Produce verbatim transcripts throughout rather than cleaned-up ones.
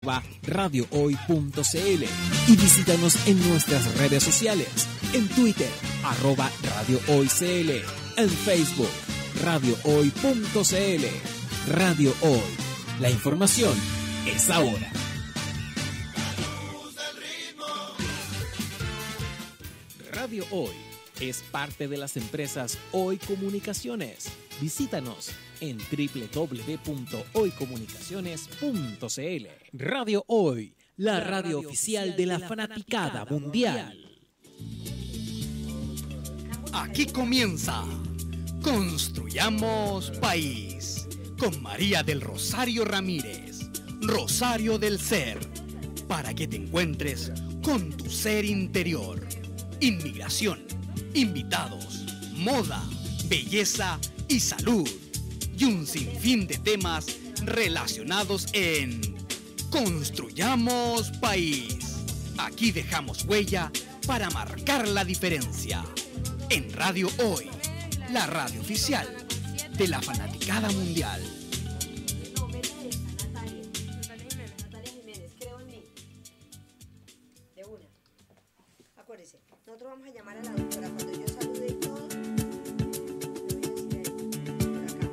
radiohoy punto cl y visítanos en nuestras redes sociales, en Twitter, arroba radiohoycl, en Facebook, radiohoy punto cl. Radio Hoy, la información es ahora. Radio Hoy es parte de las empresas Hoy Comunicaciones. Visítanos en doble u doble u doble u punto hoy comunicaciones punto cl. Radio Hoy, la radio oficial de la fanaticada mundial. Aquí comienza Construyamos País con María del Rosario Ramírez, Rosario del Ser, para que te encuentres con tu ser interior. Inmigración, invitados, moda, belleza y salud, y un sinfín de temas relacionados en Construyamos País. Aquí dejamos huella para marcar la diferencia. En Radio Hoy, la radio oficial de la fanaticada mundial. No, Mercedes, Natalia. Natalia Jiménez, Natalia Jiménez, creo en mí. De una. Acuérdese, nosotros vamos a llamar a la doctora cuando yo salude y todo. Le voy a decir a ella,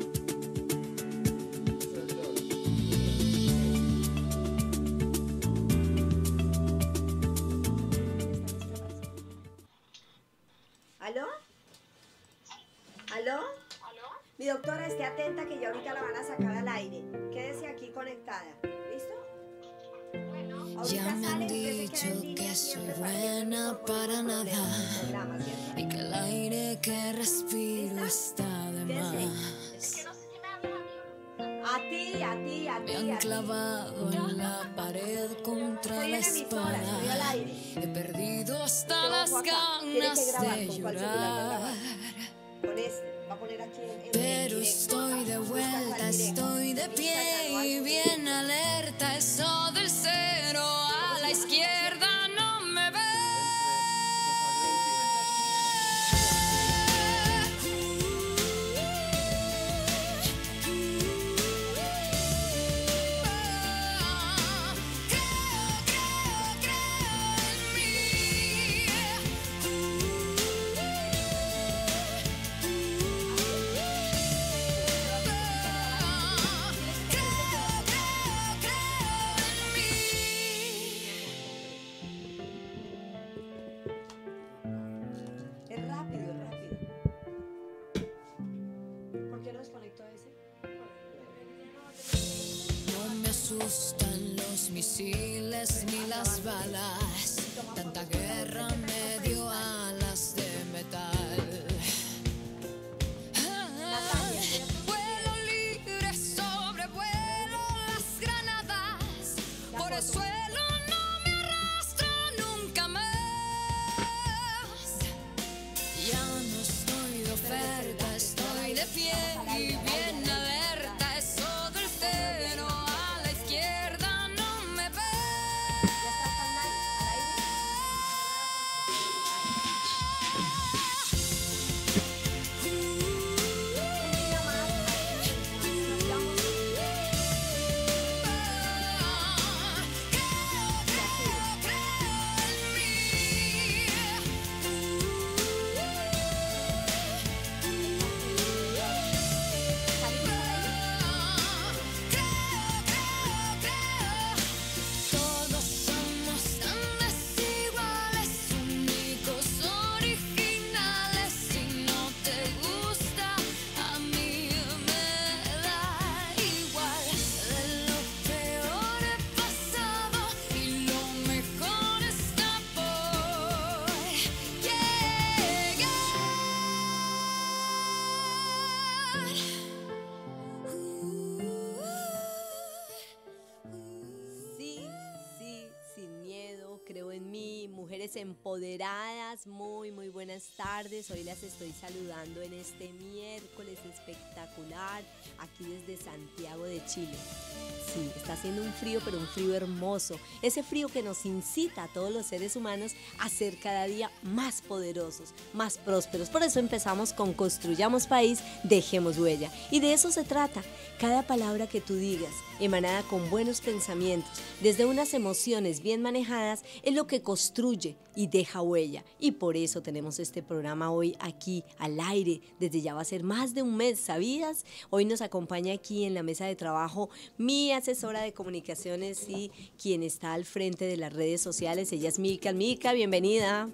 por acá. ¿Aló? ¿Aló? ¿Aló? Mi doctora, esté atenta que ya ahorita la van a sacar al aire. Quédese aquí conectada. ¿Listo? Bueno, ya me han dicho que soy buena para nada y que el aire que respiro está de más. Es que no sé si me hablas a ti. A ti, a ti, a ti. Me han clavado en la pared contra la espalda. He perdido hasta las ganas de llorar. Con este, va a poner aquí en, en Pero en estoy de vuelta, estoy de pie y bien alerta. Eso del cero a la izquierda no me ve. Es rápido, es rápido. ¿Por qué no desconectó ese? No me asustan los misiles ni las balas. Tanta guerra me dio alas de metal. Vuelo libre, sobrevuelo las granadas. Por el suelo no me arrastro nunca más. Ya no estoy de oferta, estoy de pie y bien alerta. Eso del cero a la izquierda no me ve. mujeres empoderadas, muy muy buenas tardes. Hoy las estoy saludando en este miércoles espectacular aquí desde Santiago de Chile. Sí, está haciendo un frío, pero un frío hermoso, ese frío que nos incita a todos los seres humanos a ser cada día más poderosos, más prósperos. Por eso empezamos con Construyamos País, Dejemos Huella, y de eso se trata. Cada palabra que tú digas, emanada con buenos pensamientos, desde unas emociones bien manejadas, es lo que construye y deja huella. Y por eso tenemos este programa hoy aquí al aire. Desde ya va a ser más de un mes, ¿sabías? Hoy nos acompaña aquí en la mesa de trabajo mi asesora de comunicaciones y quien está al frente de las redes sociales. Ella es Mica. Mica, bienvenida.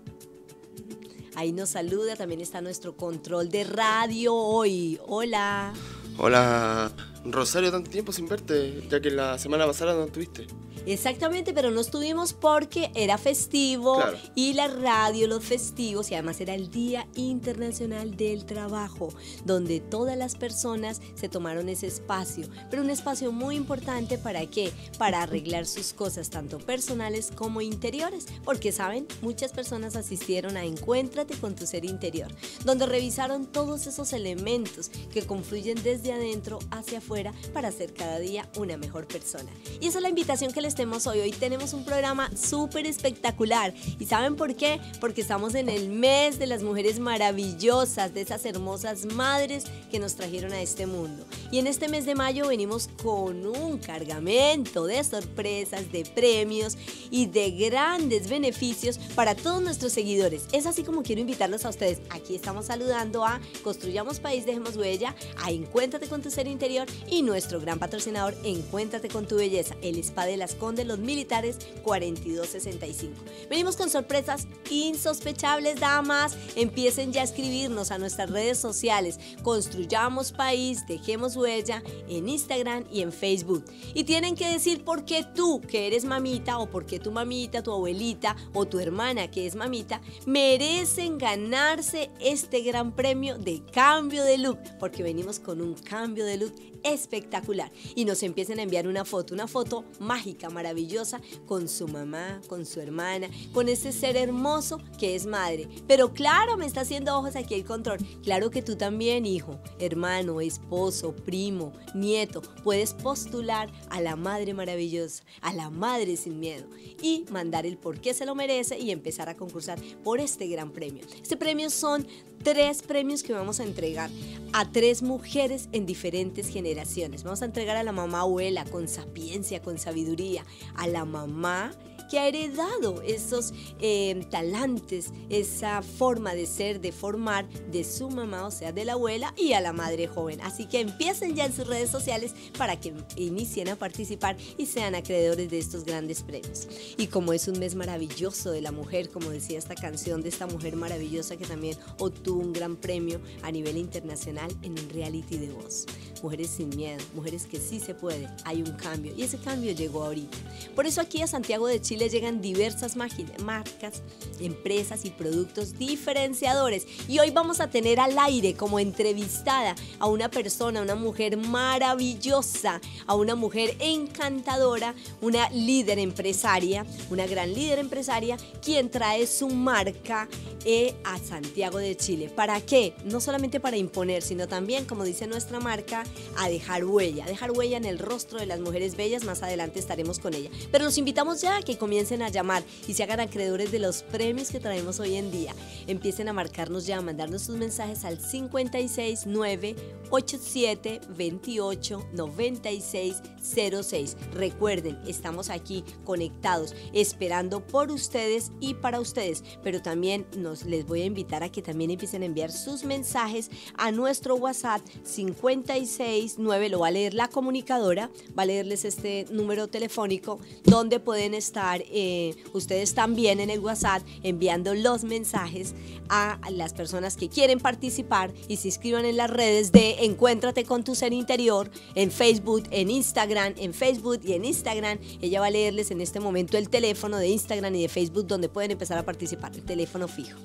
Ahí nos saluda. También está nuestro control de radio hoy. Hola. Hola, Rosario, tanto tiempo sin verte, ya que la semana pasada no estuviste. Exactamente, pero no estuvimos porque era festivo, claro. Y la radio, los festivos, y además era el Día Internacional del Trabajo, donde todas las personas se tomaron ese espacio, pero un espacio muy importante, ¿para qué? Para arreglar sus cosas, tanto personales como interiores, porque saben, muchas personas asistieron a Encuéntrate con tu ser interior, donde revisaron todos esos elementos que confluyen desde adentro hacia afuera para ser cada día una mejor persona. Y esa es la invitación que les tenemos hoy. Hoy tenemos un programa súper espectacular. ¿Y saben por qué? Porque estamos en el mes de las mujeres maravillosas, de esas hermosas madres que nos trajeron a este mundo. Y en este mes de mayo venimos con un cargamento de sorpresas, de premios y de grandes beneficios para todos nuestros seguidores. Es así como quiero invitarlos a ustedes. Aquí estamos saludando a Construyamos País, Dejemos Huella, a Encuéntrate con tu ser interior y nuestro gran patrocinador, Encuéntrate con tu belleza, el Spa de las Condes, Los Militares, cuarenta y dos sesenta y cinco. Venimos con sorpresas insospechables, damas. Empiecen ya a escribirnos a nuestras redes sociales, Construyamos País, Dejemos Huella, en Instagram y en Facebook. Y tienen que decir por qué tú, que eres mamita, o por qué tu mamita, tu abuelita o tu hermana, que es mamita, merecen ganarse este gran premio de cambio de look, porque venimos con un cambio de look espectacular. Y nos empiecen a enviar una foto, una foto mágica, maravillosa, con su mamá, con su hermana, con ese ser hermoso que es madre. Pero claro, me está haciendo ojos aquí el control. Claro que tú también, hijo, hermano, esposo, primo, nieto, puedes postular a la madre maravillosa, a la madre sin miedo, y mandar el por qué se lo merece y empezar a concursar por este gran premio. Este premio son tres premios que vamos a entregar a tres mujeres en diferentes generaciones. Vamos a entregar a la mamá abuela con sapiencia, con sabiduría, a la mamá que ha heredado esos eh, talantes, esa forma de ser, de formar de su mamá, o sea, de la abuela, y a la madre joven. Así que empiecen ya en sus redes sociales para que inicien a participar y sean acreedores de estos grandes premios. Y como es un mes maravilloso de la mujer, como decía esta canción de esta mujer maravillosa que también obtuvo un gran premio a nivel internacional en un reality de voz. Mujeres sin miedo, mujeres que sí se puede, hay un cambio, y ese cambio llegó ahorita. Por eso aquí a Santiago de Chile llegan diversas marcas, empresas y productos diferenciadores. Y hoy vamos a tener al aire como entrevistada a una persona, una mujer maravillosa, a una mujer encantadora, una líder empresaria, una gran líder empresaria, quien trae su marca eh, a Santiago de Chile. ¿Para qué? No solamente para imponer, sino también, como dice nuestra marca, a dejar huella, dejar huella en el rostro de las mujeres bellas. Más adelante estaremos con ella. Pero los invitamos ya a que comiencen a llamar y se hagan acreedores de los premios que traemos hoy en día. Empiecen a marcarnos ya, a mandarnos sus mensajes al cincuenta y seis, nueve, ochenta y siete, veintiocho, noventa y seis, cero seis. Recuerden, estamos aquí conectados, esperando por ustedes y para ustedes, pero también nos, les voy a invitar a que también empiecen a enviar sus mensajes a nuestro WhatsApp cincuenta y seis, nueve, lo va a leer la comunicadora, va a leerles este número telefónico donde pueden estar eh, ustedes también en el WhatsApp enviando los mensajes a las personas que quieren participar y se inscriban en las redes de Encuéntrate con tu ser interior, en Facebook, en Instagram, en Facebook y en Instagram. Ella va a leerles en este momento el teléfono de Instagram y de Facebook donde pueden empezar a participar, el teléfono fijo.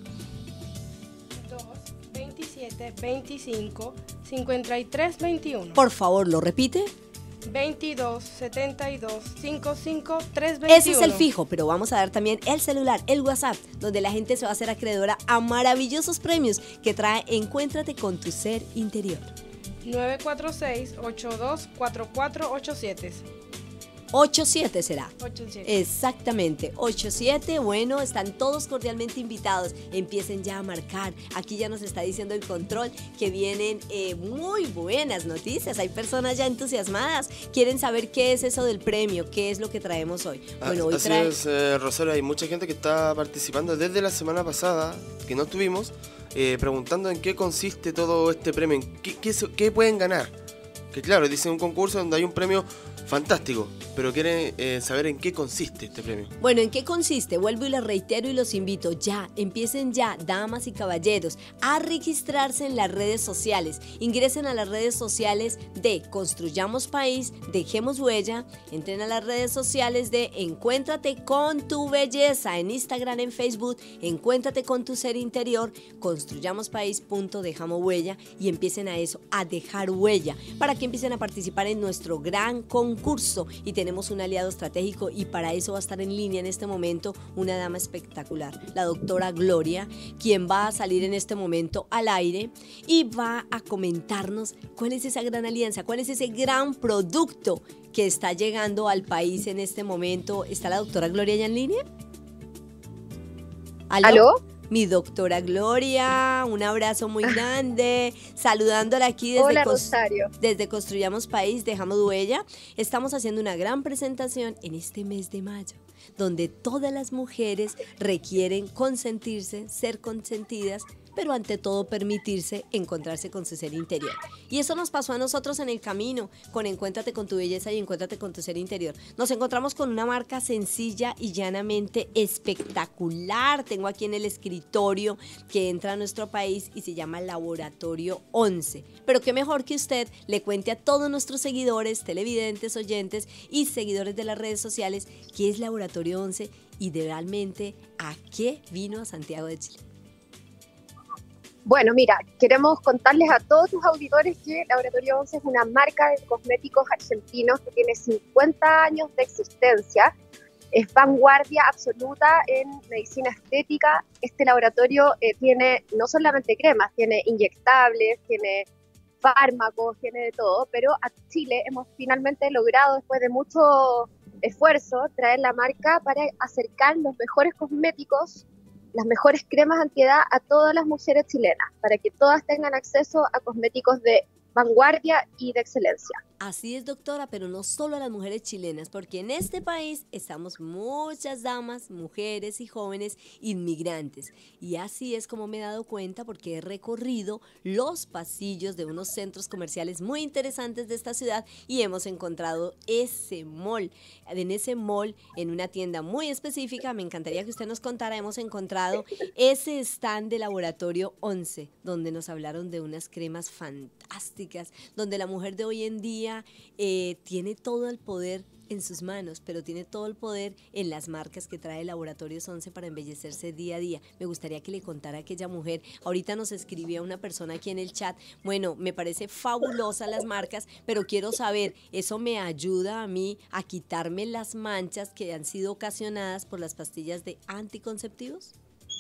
dos, veintisiete, veinticinco, cincuenta y tres, veintiuno. Por favor, ¿lo repite? veintidós, setenta y dos, cincuenta y cinco, trescientos veintiuno. Ese es el fijo, pero vamos a dar también el celular, el WhatsApp, donde la gente se va a hacer acreedora a maravillosos premios que trae Encuéntrate con tu ser interior. nueve cuatro seis, ocho dos cuatro cuatro ocho siete. ocho siete será. ocho siete. Exactamente, ocho siete. Bueno, están todos cordialmente invitados. Empiecen ya a marcar. Aquí ya nos está diciendo el control que vienen eh, muy buenas noticias. Hay personas ya entusiasmadas. Quieren saber qué es eso del premio, qué es lo que traemos hoy. Bueno, hoy Así trae... es, eh, Rosario, hay mucha gente que está participando desde la semana pasada, que no estuvimos, eh, preguntando en qué consiste todo este premio, en qué, qué, qué pueden ganar. Que claro, dicen un concurso donde hay un premio fantástico, pero quieren eh, saber en qué consiste este premio. Bueno, ¿en qué consiste? Vuelvo y les reitero y los invito ya, empiecen ya, damas y caballeros, a registrarse en las redes sociales. Ingresen a las redes sociales de Construyamos País, Dejemos Huella, entren a las redes sociales de Encuéntrate con tu belleza, en Instagram, en Facebook, Encuéntrate con tu ser interior, Construyamos País punto Dejamos Huella, y empiecen a eso, a dejar huella, para que empiecen a participar en nuestro gran concurso. Curso, y tenemos un aliado estratégico, y para eso va a estar en línea en este momento una dama espectacular, la doctora Gloria, quien va a salir en este momento al aire y va a comentarnos cuál es esa gran alianza, cuál es ese gran producto que está llegando al país en este momento. ¿Está la doctora Gloria ya en línea? ¿Aló? ¿Aló? Mi doctora Gloria, un abrazo muy grande, saludándola aquí desde, Hola, Cos- Rosario. desde Construyamos País, Dejamos Huella. Estamos haciendo una gran presentación en este mes de mayo, donde todas las mujeres requieren consentirse, ser consentidas, pero ante todo permitirse encontrarse con su ser interior. Y eso nos pasó a nosotros en el camino, con Encuéntrate con tu belleza y Encuéntrate con tu ser interior. Nos encontramos con una marca sencilla y llanamente espectacular. Tengo aquí en el escritorio que entra a nuestro país y se llama Laboratorio once. Pero qué mejor que usted le cuente a todos nuestros seguidores, televidentes, oyentes y seguidores de las redes sociales qué es Laboratorio once y de realmente a qué vino a Santiago de Chile. Bueno, mira, queremos contarles a todos tus auditores que Laboratorio once es una marca de cosméticos argentinos que tiene cincuenta años de existencia. Es vanguardia absoluta en medicina estética. Este laboratorio eh, tiene no solamente cremas, tiene inyectables, tiene fármacos, tiene de todo, pero a Chile hemos finalmente logrado, después de mucho esfuerzo, traer la marca para acercar los mejores cosméticos, las mejores cremas antiedad a todas las mujeres chilenas, para que todas tengan acceso a cosméticos de vanguardia y de excelencia. Así es, doctora, pero no solo a las mujeres chilenas, porque en este país estamos muchas damas, mujeres y jóvenes inmigrantes. Y así es como me he dado cuenta, porque he recorrido los pasillos de unos centros comerciales muy interesantes de esta ciudad y hemos encontrado ese mall. En ese mall, en una tienda muy específica, me encantaría que usted nos contara, hemos encontrado ese stand de Laboratorio once, donde nos hablaron de unas cremas fantásticas, donde la mujer de hoy en día Eh, tiene todo el poder en sus manos, pero tiene todo el poder en las marcas que trae Laboratorios once para embellecerse día a día. Me gustaría que le contara a aquella mujer. Ahorita nos escribía una persona aquí en el chat, bueno, me parece fabulosa las marcas, pero quiero saber, ¿eso me ayuda a mí a quitarme las manchas que han sido ocasionadas por las pastillas de anticonceptivos?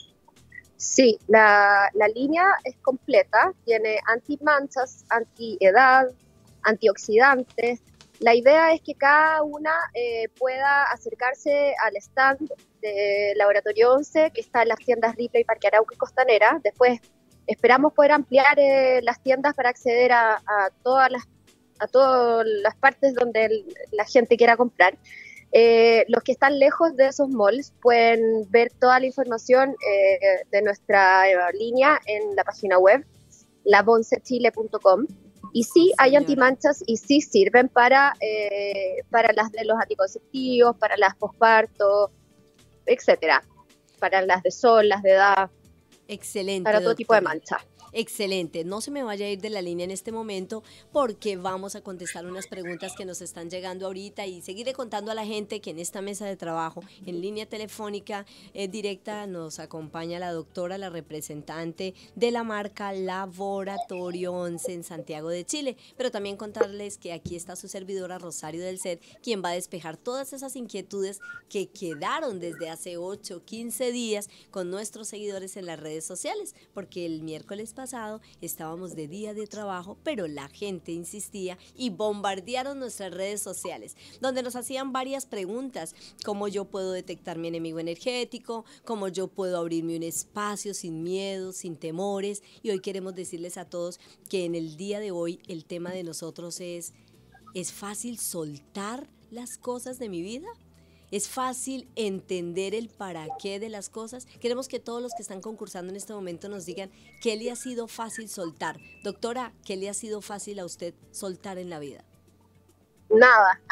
Sí, la, la línea es completa, tiene antimanchas, antiedad, antioxidantes. La idea es que cada una eh, pueda acercarse al stand de Laboratorio once, que está en las tiendas Ripley, Parque Arauco y Costanera. Después esperamos poder ampliar eh, las tiendas para acceder a, a, todas las, a todas las partes donde el, la gente quiera comprar. Eh, los que están lejos de esos malls pueden ver toda la información eh, de nuestra eh, línea en la página web, la bonce chile punto com. Y sí, hay antimanchas y sí sirven para, eh, para las de los anticonceptivos, para las posparto, etcétera. Para las de sol, las de edad. Excelente, para todo doctora. tipo de mancha. Excelente, no se me vaya a ir de la línea en este momento porque vamos a contestar unas preguntas que nos están llegando ahorita y seguiré contando a la gente que en esta mesa de trabajo, en línea telefónica eh, directa, nos acompaña la doctora, la representante de la marca Laboratorio once en Santiago de Chile, pero también contarles que aquí está su servidora Rosario del Ser, quien va a despejar todas esas inquietudes que quedaron desde hace ocho, quince días con nuestros seguidores en las redes sociales, porque el miércoles pasado estábamos de día de trabajo, pero la gente insistía y bombardearon nuestras redes sociales, donde nos hacían varias preguntas, cómo yo puedo detectar mi enemigo energético, cómo yo puedo abrirme un espacio sin miedo, sin temores, y hoy queremos decirles a todos que en el día de hoy el tema de nosotros es, ¿es fácil soltar las cosas de mi vida? ¿Es fácil entender el para qué de las cosas? Queremos que todos los que están concursando en este momento nos digan qué le ha sido fácil soltar. Doctora, ¿qué le ha sido fácil a usted soltar en la vida? Nada.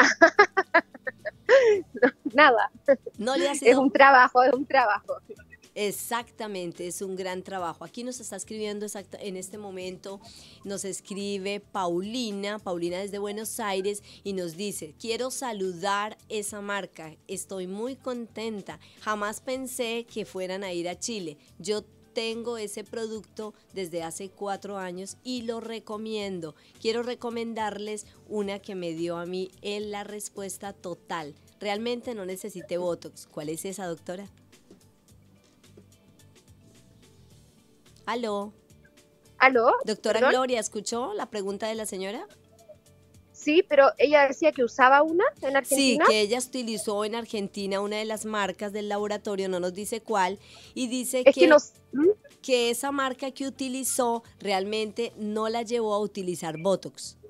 No, nada. No le ha sido... Es un trabajo, es un trabajo. Exactamente, es un gran trabajo. Aquí nos está escribiendo exacta, en este momento, nos escribe Paulina, Paulina desde Buenos Aires, y nos dice, quiero saludar esa marca, estoy muy contenta, jamás pensé que fueran a ir a Chile, yo tengo ese producto desde hace cuatro años y lo recomiendo. Quiero recomendarles una que me dio a mí en la respuesta total. Realmente no necesité Botox. ¿Cuál es esa, doctora? Aló. ¿Aló? Doctora ¿Perdón? Gloria, ¿escuchó la pregunta de la señora? Sí, pero ella decía que usaba una en Sí, Argentina. que ella utilizó en Argentina una de las marcas del laboratorio, no nos dice cuál, y dice Es que, que nos... ¿Mm? que esa marca que utilizó realmente no la llevó a utilizar Botox.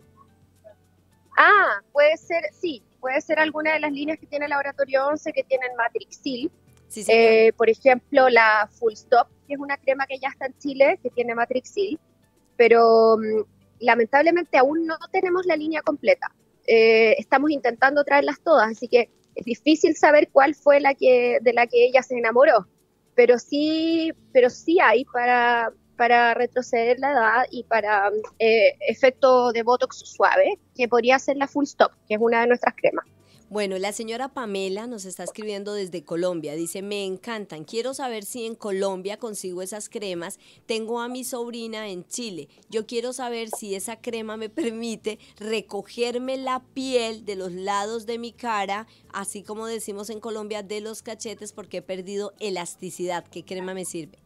Ah, puede ser, sí, puede ser alguna de las líneas que tiene el Laboratorio once que tienen Matrixil. Sí, señor. Eh, por ejemplo, la Full Stop, que es una crema que ya está en Chile, que tiene Matrixil, pero um, lamentablemente aún no tenemos la línea completa. Eh, estamos intentando traerlas todas, así que es difícil saber cuál fue la que de la que ella se enamoró, pero sí, pero sí hay para, para retroceder la edad y para eh, efecto de Botox suave, que podría ser la Full Stop, que es una de nuestras cremas. Bueno, la señora Pamela nos está escribiendo desde Colombia. Dice, me encantan. Quiero saber si en Colombia consigo esas cremas. Tengo a mi sobrina en Chile. Yo quiero saber si esa crema me permite recogerme la piel de los lados de mi cara, así como decimos en Colombia, de los cachetes, porque he perdido elasticidad. ¿Qué crema me sirve?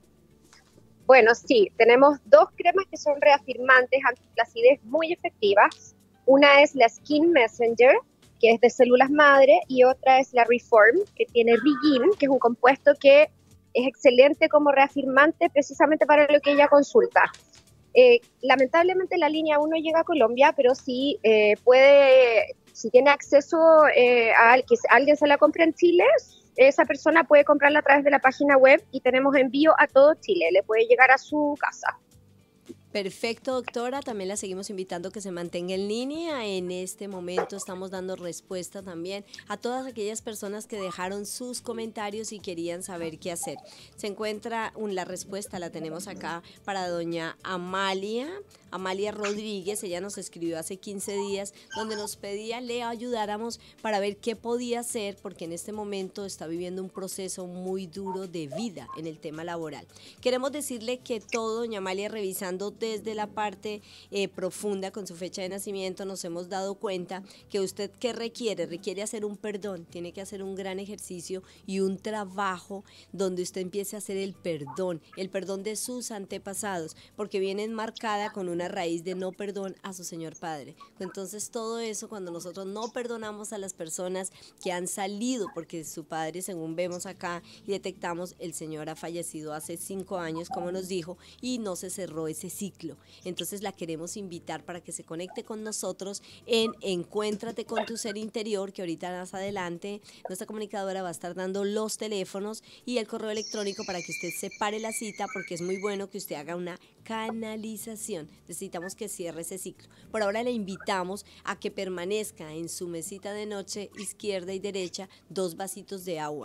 Bueno, sí, tenemos dos cremas que son reafirmantes, antiflacidez muy efectivas. Una es la Skin Messenger, que es de células madre, y otra es la Reform, que tiene Rigin, que es un compuesto que es excelente como reafirmante precisamente para lo que ella consulta. Eh, lamentablemente la línea uno llega a Colombia, pero si eh, puede, si tiene acceso eh, a que alguien se la compra en Chile, esa persona puede comprarla a través de la página web y tenemos envío a todo Chile, le puede llegar a su casa. Perfecto, doctora. También la seguimos invitando que se mantenga en línea. En este momento estamos dando respuesta también a todas aquellas personas que dejaron sus comentarios y querían saber qué hacer. Se encuentra un, la respuesta, la tenemos acá para doña Amalia, Amalia Rodríguez. Ella nos escribió hace quince días donde nos pedía le ayudáramos para ver qué podía hacer porque en este momento está viviendo un proceso muy duro de vida en el tema laboral. Queremos decirle que todo, doña Amalia, revisando desde la parte eh, profunda con su fecha de nacimiento, nos hemos dado cuenta que usted ¿qué requiere? Requiere hacer un perdón, tiene que hacer un gran ejercicio y un trabajo donde usted empiece a hacer el perdón, el perdón de sus antepasados, porque viene enmarcada con una raíz de no perdón a su señor padre. Entonces todo eso, cuando nosotros no perdonamos a las personas que han salido, porque su padre, según vemos acá y detectamos, el señor ha fallecido hace cinco años, como nos dijo, y no se cerró ese ciclo. Entonces la queremos invitar para que se conecte con nosotros en Encuéntrate con tu ser interior, que ahorita más adelante nuestra comunicadora va a estar dando los teléfonos y el correo electrónico para que usted separe la cita, porque es muy bueno que usted haga una canalización. Necesitamos que cierre ese ciclo. Por ahora le invitamos a que permanezca en su mesita de noche izquierda y derecha dos vasitos de agua.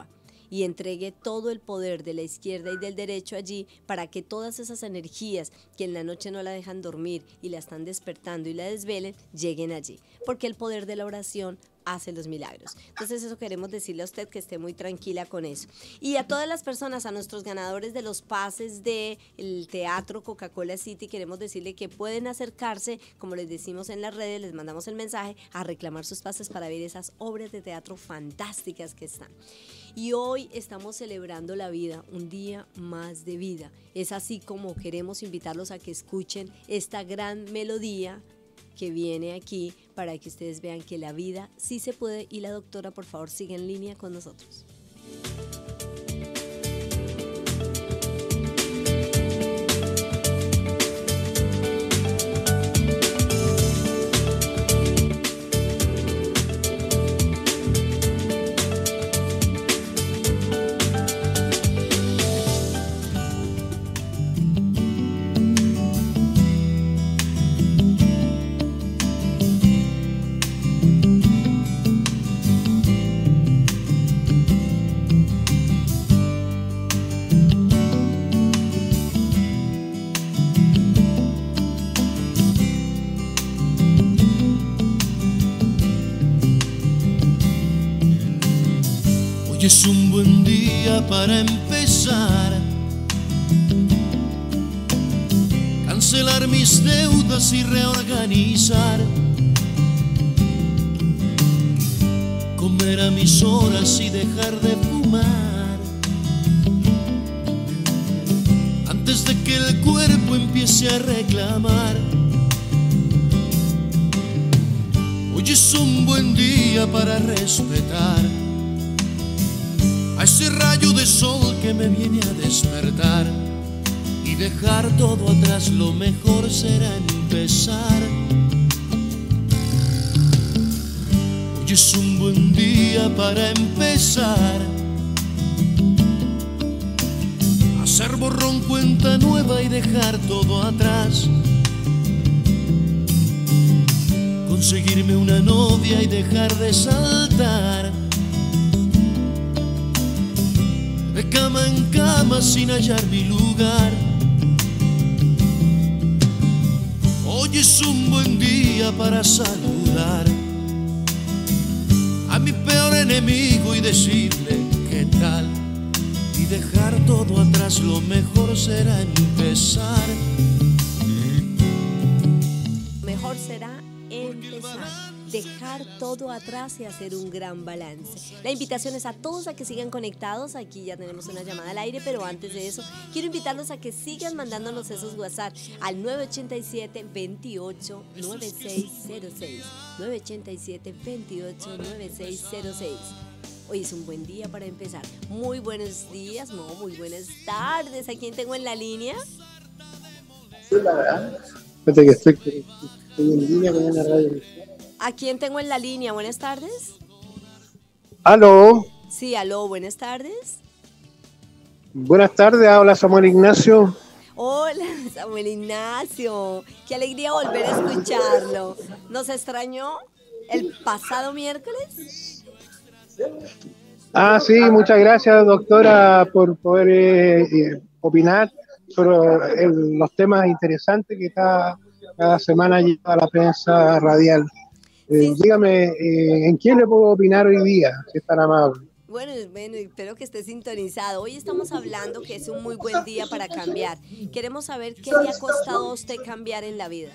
y entregue todo el poder de la izquierda y del derecho allí para que todas esas energías que en la noche no la dejan dormir y la están despertando y la desvelen, lleguen allí. Porque el poder de la oración hace los milagros. Entonces eso queremos decirle a usted, que esté muy tranquila con eso. Y a todas las personas, a nuestros ganadores de los pases del Teatro Coca-Cola City, queremos decirle que pueden acercarse, como les decimos en las redes, les mandamos el mensaje, a reclamar sus pases para ver esas obras de teatro fantásticas que están. Y hoy estamos celebrando la vida, un día más de vida. Es así como queremos invitarlos a que escuchen esta gran melodía que viene aquí para que ustedes vean que la vida sí se puede. Y la doctora, por favor, sigue en línea con nosotros. Hoy es un buen día para empezar, cancelar mis deudas y reorganizar, comer a mis horas y dejar de fumar, antes de que el cuerpo empiece a reclamar. Hoy es un buen día para respetar a ese rayo de sol que me viene a despertar, y dejar todo atrás. Lo mejor será empezar. Hoy es un buen día para empezar, hacer borrón cuenta nueva y dejar todo atrás, conseguirme una novia y dejar de saltar de cama en cama sin hallar mi lugar. Hoy es un buen día para saludar a mi peor enemigo y decirle qué tal, y dejar todo atrás. Lo mejor será empezar. Mejor será empezar, dejar todo atrás y hacer un gran balance. La invitación es a todos a que sigan conectados. Aquí ya tenemos una llamada al aire, pero antes de eso quiero invitarlos a que sigan mandándonos esos WhatsApp al nueve ocho siete, veintiocho, noventa y seis cero seis, nueve ocho siete, veintiocho, noventa y seis cero seis. Hoy es un buen día para empezar. Muy buenos días, no, muy buenas tardes. ¿A quién tengo en la línea? Sí, la verdad. Fíjate que estoy, estoy en línea con una radio. ¿A quién tengo en la línea? Buenas tardes. Aló. Sí, aló, buenas tardes. Buenas tardes, habla Samuel Ignacio. Hola, Samuel Ignacio. Qué alegría volver a escucharlo. ¿Nos extrañó el pasado miércoles? Ah, sí, muchas gracias, doctora, por poder eh, eh, opinar sobre el, los temas interesantes que cada, cada semana lleva la prensa radial. Eh, sí. Dígame, eh, ¿en quién le puedo opinar hoy día, si es tan amable? Bueno, bueno, espero que esté sintonizado. Hoy estamos hablando que es un muy buen día para cambiar. Queremos saber qué le ha costado a usted cambiar en la vida.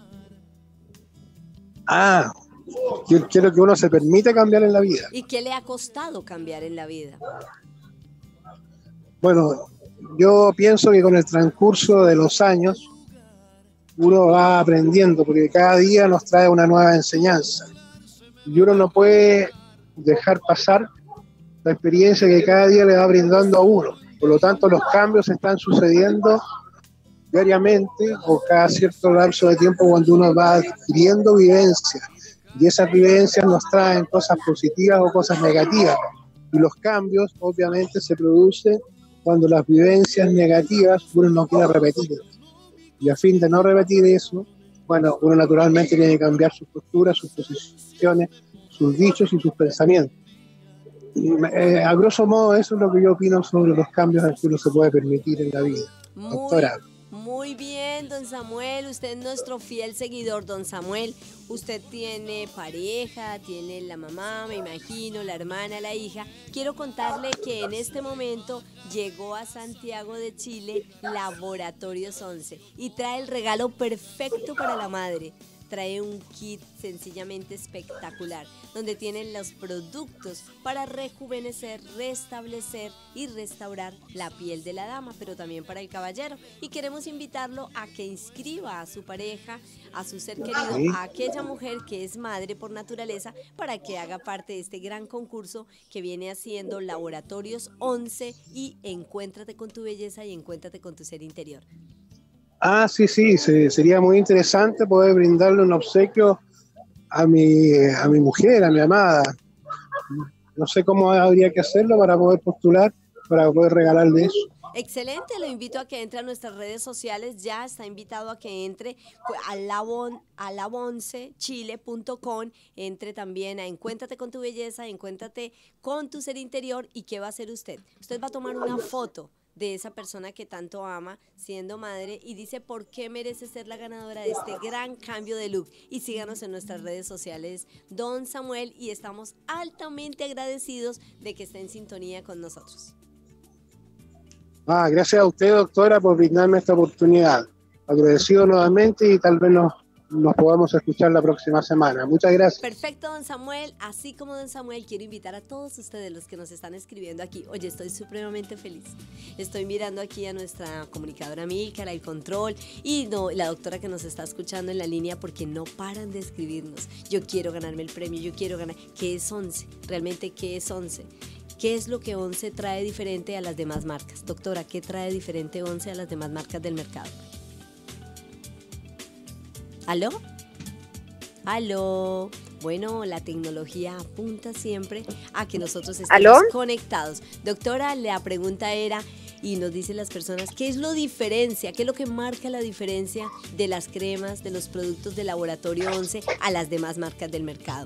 Ah, yo quiero que uno se permite cambiar en la vida. ¿Y qué le ha costado cambiar en la vida? Bueno, yo pienso que con el transcurso de los años uno va aprendiendo, porque cada día nos trae una nueva enseñanza y uno no puede dejar pasar la experiencia que cada día le va brindando a uno. Por lo tanto, los cambios están sucediendo diariamente o cada cierto lapso de tiempo, cuando uno va adquiriendo vivencias, y esas vivencias nos traen cosas positivas o cosas negativas, y los cambios obviamente se producen cuando las vivencias negativas uno no quiere repetir. Y a fin de no repetir eso, bueno, uno naturalmente tiene que cambiar sus posturas, sus posiciones, sus dichos y sus pensamientos. Eh, a grosso modo, eso es lo que yo opino sobre los cambios que uno se puede permitir en la vida. Muy, Doctora. muy bien, don Samuel, usted es nuestro fiel seguidor, don Samuel. Usted tiene pareja, tiene la mamá, me imagino, la hermana, la hija. Quiero contarle que en este momento llegó a Santiago de Chile Laboratorios once y trae el regalo perfecto para la madre. Trae un kit sencillamente espectacular, donde tienen los productos para rejuvenecer, restablecer y restaurar la piel de la dama, pero también para el caballero. Y queremos invitarlo a que inscriba a su pareja, a su ser querido, Sí. a aquella mujer que es madre por naturaleza, para que haga parte de este gran concurso que viene haciendo Laboratorios once y Encuéntrate con tu belleza y encuéntrate con tu ser interior. Ah, sí, sí, se- sería muy interesante poder brindarle un obsequio a mi, a mi mujer, a mi amada. No sé cómo habría que hacerlo para poder postular, para poder regalarle eso. Excelente, lo invito a que entre a nuestras redes sociales, ya está invitado a que entre a labon, a labonce chile punto com, entre también a Encuéntrate con tu belleza, Encuéntrate con tu ser interior. ¿Y qué va a hacer usted? Usted va a tomar una foto de esa persona que tanto ama, siendo madre, y dice por qué merece ser la ganadora de este gran cambio de look. Y síganos en nuestras redes sociales, don Samuel, y estamos altamente agradecidos de que esté en sintonía con nosotros. Ah, gracias a usted, doctora, por brindarme esta oportunidad. Agradecido nuevamente y tal vez nos, nos podamos escuchar la próxima semana. Muchas gracias. Perfecto, don Samuel. Así como don Samuel, quiero invitar a todos ustedes los que nos están escribiendo aquí. Oye, estoy supremamente feliz. Estoy mirando aquí a nuestra comunicadora Milka, el control, y no, la doctora que nos está escuchando en la línea, porque no paran de escribirnos. Yo quiero ganarme el premio, yo quiero ganar. ¿Qué es once? Realmente, ¿qué es once? ¿Qué es lo que once trae diferente a las demás marcas? Doctora, ¿qué trae diferente once a las demás marcas del mercado? ¿Aló? ¿Aló? Bueno, la tecnología apunta siempre a que nosotros estemos ¿Aló? conectados. Doctora, la pregunta era, y nos dicen las personas, ¿qué es lo diferencia? ¿Qué es lo que marca la diferencia de las cremas, de los productos de Laboratorio once a las demás marcas del mercado?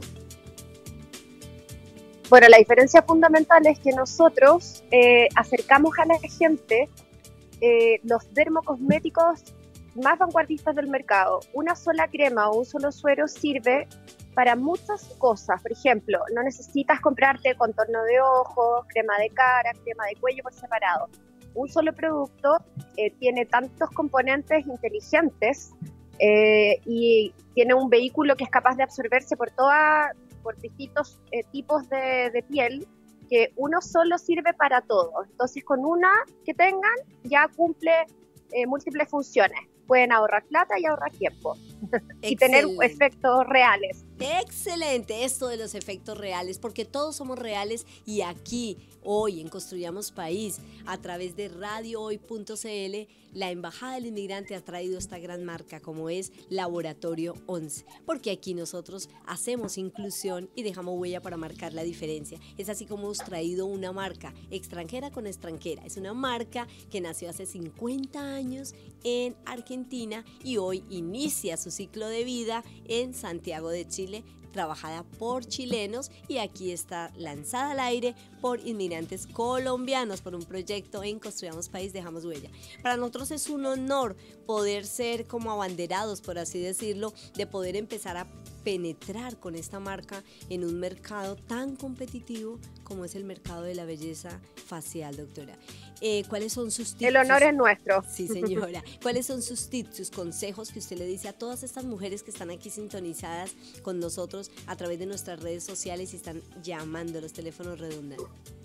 Bueno, la diferencia fundamental es que nosotros eh, acercamos a la gente eh, los dermocosméticos más vanguardistas del mercado. Una sola crema o un solo suero sirve para muchas cosas. Por ejemplo, no necesitas comprarte contorno de ojos, crema de cara, crema de cuello por separado. Un solo producto eh, tiene tantos componentes inteligentes eh, y tiene un vehículo que es capaz de absorberse por toda, por distintos eh, tipos de, de piel, que uno solo sirve para todo. Entonces, con una que tengan, ya cumple eh, múltiples funciones. Pueden ahorrar plata y ahorrar tiempo y tener Excelente. efectos reales. Excelente esto de los efectos reales, porque todos somos reales y aquí, hoy en Construyamos País, a través de radio hoy punto c l, la Embajada del Inmigrante ha traído esta gran marca como es Laboratorio once, porque aquí nosotros hacemos inclusión y dejamos huella para marcar la diferencia. Es así como hemos traído una marca extranjera con extranjera. Es una marca que nació hace cincuenta años en Argentina y hoy inicia su ciclo de vida en Santiago de Chile, trabajada por chilenos, y aquí está lanzada al aire por inmigrantes colombianos por un proyecto en Construyamos País, Dejamos Huella. Para nosotros es un honor poder ser como abanderados, por así decirlo, de poder empezar a penetrar con esta marca en un mercado tan competitivo como es el mercado de la belleza facial, doctora. Eh, ¿Cuáles son sus tips? El honor es nuestro. Sí, señora. ¿Cuáles son sus tips, sus consejos que usted le dice a todas estas mujeres que están aquí sintonizadas con nosotros a través de nuestras redes sociales y están llamando? Los teléfonos redundan.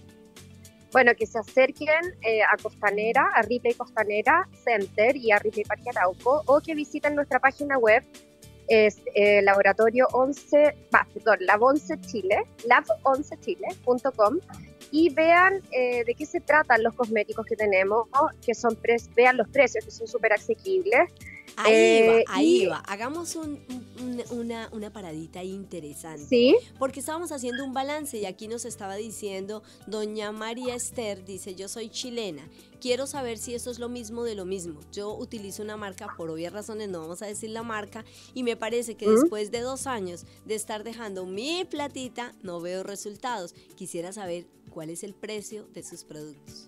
Bueno, que se acerquen eh, a Costanera, a Ripley Costanera Center y a Ripley Parque Arauco, o que visiten nuestra página web, es eh, Laboratorio once, bah, perdón, Lab once Chile, lab once chile punto com, y vean eh, de qué se tratan los cosméticos que tenemos, ¿no? Que son pre- vean los precios, que son súper asequibles. Ahí Eh, va, ahí y- va. Hagamos un- un- una, una paradita interesante. Sí. Porque estábamos haciendo un balance y aquí nos estaba diciendo doña María Esther, dice, yo soy chilena, quiero saber si eso es lo mismo de lo mismo. Yo utilizo una marca, por obvias razones no vamos a decir la marca, y me parece que ¿Mm? después de dos años de estar dejando mi platita, no veo resultados. Quisiera saber cuál es el precio de sus productos.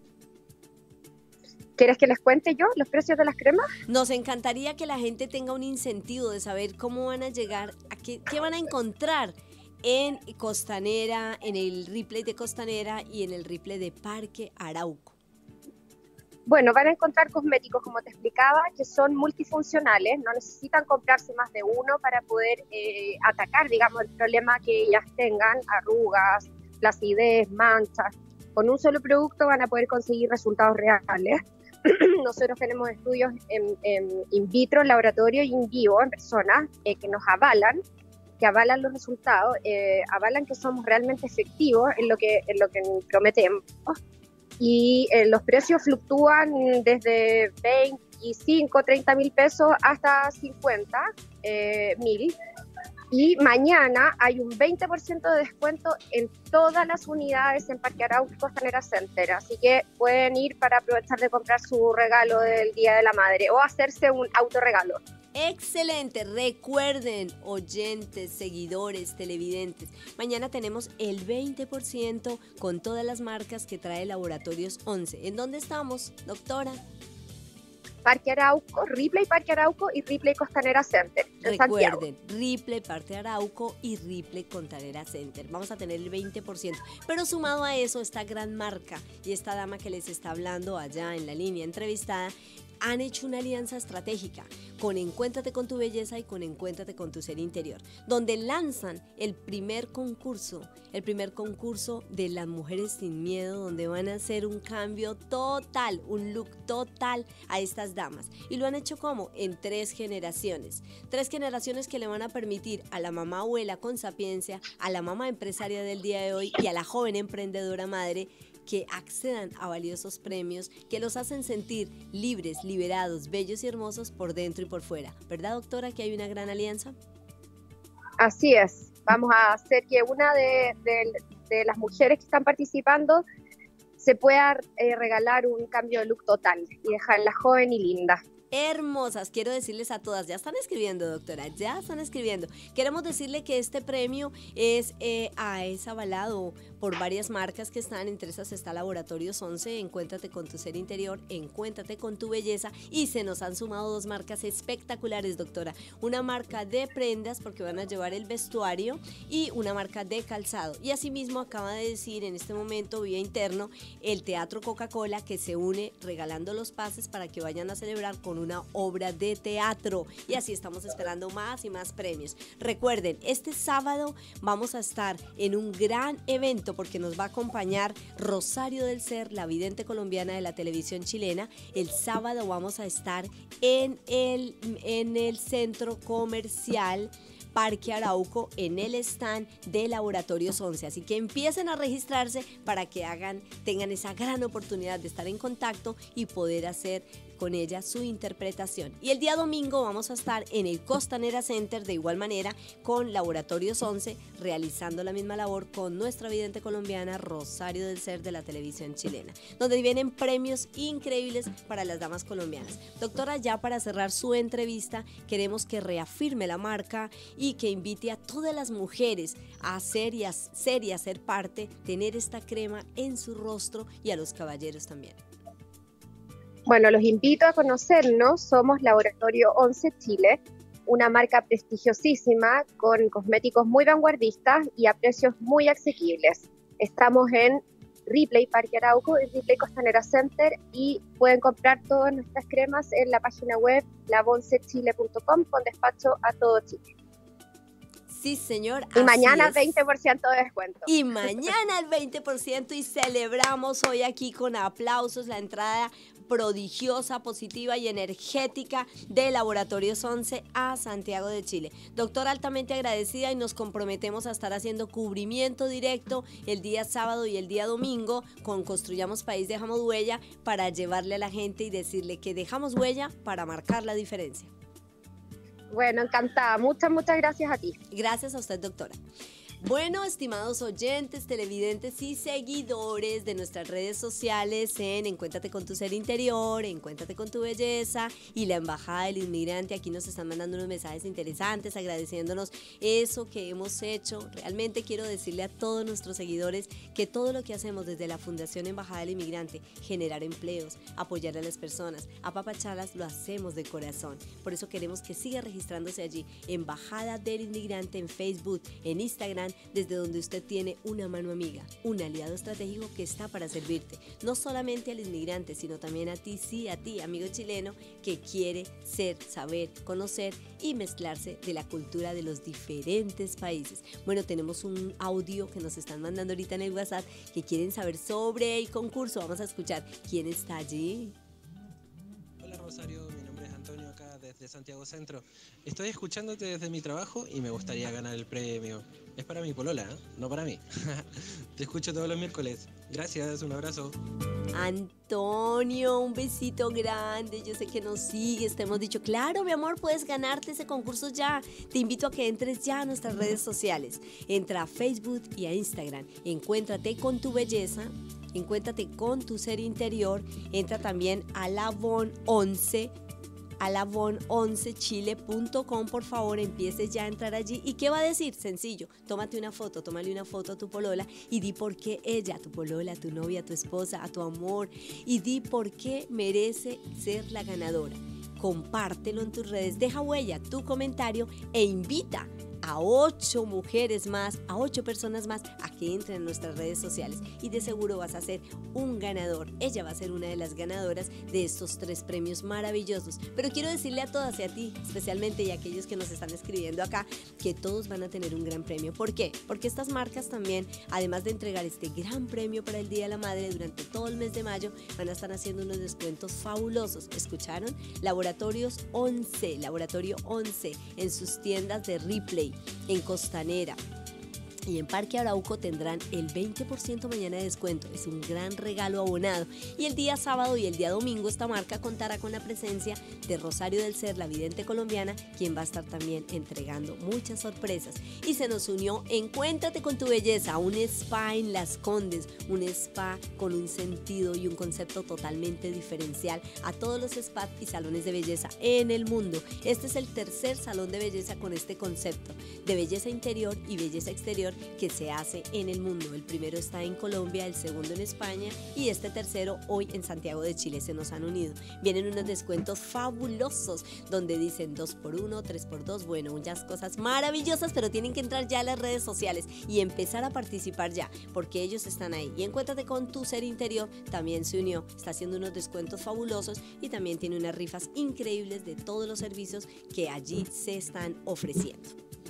¿Quieres que les cuente yo los precios de las cremas? Nos encantaría que la gente tenga un incentivo de saber cómo van a llegar, a qué, qué van a encontrar en Costanera, en el replay de Costanera y en el replay de Parque Arauco. Bueno, van a encontrar cosméticos, como te explicaba, que son multifuncionales, no necesitan comprarse más de uno para poder eh, atacar, digamos, el problema que ellas tengan, arrugas, flacidez, manchas. Con un solo producto van a poder conseguir resultados reales. Nosotros tenemos estudios en, en in vitro, en laboratorio y en vivo, en personas, eh, que nos avalan, que avalan los resultados, eh, avalan que somos realmente efectivos en lo que, en lo que prometemos. Y eh, los precios fluctúan desde veinticinco, treinta mil pesos hasta cincuenta mil. Y mañana hay un veinte por ciento de descuento en todas las unidades en Parque Arauco Costanera Center. Así que pueden ir para aprovechar de comprar su regalo del Día de la Madre o hacerse un autorregalo. Excelente, recuerden, oyentes, seguidores, televidentes, mañana tenemos el veinte por ciento con todas las marcas que trae Laboratorios once. ¿En dónde estamos, doctora? Parque Arauco, Ripley Parque Arauco y Ripley Costanera Center, en Santiago. Recuerden, Ripley Parque Arauco y Ripley Costanera Center. Vamos a tener el veinte por ciento. Pero sumado a eso, esta gran marca y esta dama que les está hablando allá en la línea entrevistada, han hecho una alianza estratégica con Encuéntrate con tu belleza y con Encuéntrate con tu ser interior, donde lanzan el primer concurso, el primer concurso de las mujeres sin miedo, donde van a hacer un cambio total, un look total a estas damas. Y lo han hecho como en tres generaciones, tres generaciones que le van a permitir a la mamá abuela con sapiencia, a la mamá empresaria del día de hoy y a la joven emprendedora madre que accedan a valiosos premios que los hacen sentir libres, liberados, bellos y hermosos por dentro y por fuera. ¿Verdad, doctora, que hay una gran alianza? Así es. Vamos a hacer que una de, de, de las mujeres que están participando se pueda eh, regalar un cambio de look total y dejarla joven y linda. Hermosas, quiero decirles a todas, ya están escribiendo, doctora, ya están escribiendo. Queremos decirle que este premio es, eh, ah, es avalado por varias marcas que están, entre esas está Laboratorios once, Encuéntrate con tu ser interior, Encuéntrate con tu belleza, y se nos han sumado dos marcas espectaculares, doctora. Una marca de prendas, porque van a llevar el vestuario, y una marca de calzado. Y asimismo acaba de decir en este momento, vía interno, el Teatro Coca-Cola, que se une regalando los pases para que vayan a celebrar con una obra de teatro, y así estamos esperando más y más premios. Recuerden, este sábado vamos a estar en un gran evento porque nos va a acompañar Rosario del Ser, la vidente colombiana de la televisión chilena. El sábado vamos a estar en el, en el centro comercial Parque Arauco, en el stand de Laboratorios once, así que empiecen a registrarse para que hagan, tengan esa gran oportunidad de estar en contacto y poder hacer con ella su interpretación. Y el día domingo vamos a estar en el Costanera Center de igual manera con Laboratorios once, realizando la misma labor con nuestra vidente colombiana Rosario del Ser de la televisión chilena, donde vienen premios increíbles para las damas colombianas. Doctora, ya para cerrar su entrevista, queremos que reafirme la marca y que invite a todas las mujeres a hacer y a, ser y a ser parte, tener esta crema en su rostro, y a los caballeros también. Bueno, los invito a conocernos. Somos Laboratorio once Chile, una marca prestigiosísima con cosméticos muy vanguardistas y a precios muy asequibles. Estamos en Ripley Parque Arauco y Ripley Costanera Center, y pueden comprar todas nuestras cremas en la página web lab once chile punto com con despacho a todo Chile. Sí, señor. Y así mañana es. veinte por ciento de descuento. Y mañana el veinte por ciento y celebramos hoy aquí con aplausos la entrada prodigiosa, positiva y energética de Laboratorios once a Santiago de Chile. Doctora, altamente agradecida y nos comprometemos a estar haciendo cubrimiento directo el día sábado y el día domingo con Construyamos País, Dejamos Huella para llevarle a la gente y decirle que dejamos huella para marcar la diferencia. Bueno, encantada. Muchas, muchas gracias a ti. Gracias a usted, doctora. Bueno, estimados oyentes, televidentes y seguidores de nuestras redes sociales en Encuéntrate con tu ser interior, Encuéntrate con tu belleza y la Embajada del Inmigrante, aquí nos están mandando unos mensajes interesantes agradeciéndonos eso que hemos hecho. Realmente quiero decirle a todos nuestros seguidores que todo lo que hacemos desde la Fundación Embajada del Inmigrante, generar empleos, apoyar a las personas, apapacharlas, lo hacemos de corazón. Por eso queremos que siga registrándose allí, Embajada del Inmigrante en Facebook, en Instagram, desde donde usted tiene una mano amiga, un aliado estratégico que está para servirte, no solamente al inmigrante, sino también a ti, sí, a ti, amigo chileno, que quiere ser, saber, conocer y mezclarse de la cultura de los diferentes países. Bueno, tenemos un audio que nos están mandando ahorita en el WhatsApp que quieren saber sobre el concurso. Vamos a escuchar quién está allí. Hola Rosario, mi nombre es Antonio, acá desde Santiago Centro. Estoy escuchándote desde mi trabajo y me gustaría ganar el premio. Es para mi polola, ¿eh? No para mí. Te escucho todos los miércoles. Gracias, un abrazo. Antonio, un besito grande. Yo sé que nos sigues. Te hemos dicho, claro, mi amor, puedes ganarte ese concurso ya. Te invito a que entres ya a nuestras redes sociales. Entra a Facebook y a Instagram. Encuéntrate con tu belleza. Encuéntrate con tu ser interior. Entra también a Lavon once. a lavon once chile punto com, por favor, empieces ya a entrar allí. ¿Y qué va a decir? Sencillo, tómate una foto, tómale una foto a tu polola y di por qué ella, tu polola, tu novia, tu esposa, a tu amor, y di por qué merece ser la ganadora. Compártelo en tus redes, deja huella, tu comentario e invita a ocho mujeres más, a ocho personas más a que entren en nuestras redes sociales y de seguro vas a ser un ganador. Ella va a ser una de las ganadoras de estos tres premios maravillosos. Pero quiero decirle a todas y a ti, especialmente y a aquellos que nos están escribiendo acá, que todos van a tener un gran premio. ¿Por qué? Porque estas marcas también, además de entregar este gran premio para el Día de la Madre durante todo el mes de mayo, van a estar haciendo unos descuentos fabulosos. ¿Escucharon? Laboratorios once, Laboratorio once en sus tiendas de Ripley, en Costanera y en Parque Arauco tendrán el veinte por ciento mañana de descuento. Es un gran regalo abonado. Y el día sábado y el día domingo esta marca contará con la presencia de Rosario del Ser, la vidente colombiana, quien va a estar también entregando muchas sorpresas. Y se nos unió Encuéntrate con tu belleza, un spa en Las Condes, un spa con un sentido y un concepto totalmente diferencial a todos los spas y salones de belleza en el mundo. Este es el tercer salón de belleza con este concepto de belleza interior y belleza exterior que se hace en el mundo. El primero está en Colombia, el segundo en España y este tercero hoy en Santiago de Chile. Se nos han unido. Vienen unos descuentos fabulosos donde dicen dos por uno, tres por dos, bueno, unas cosas maravillosas, pero tienen que entrar ya a las redes sociales y empezar a participar ya, porque ellos están ahí. Y Encuéntrate con tu ser interior también se unió, está haciendo unos descuentos fabulosos y también tiene unas rifas increíbles de todos los servicios que allí se están ofreciendo.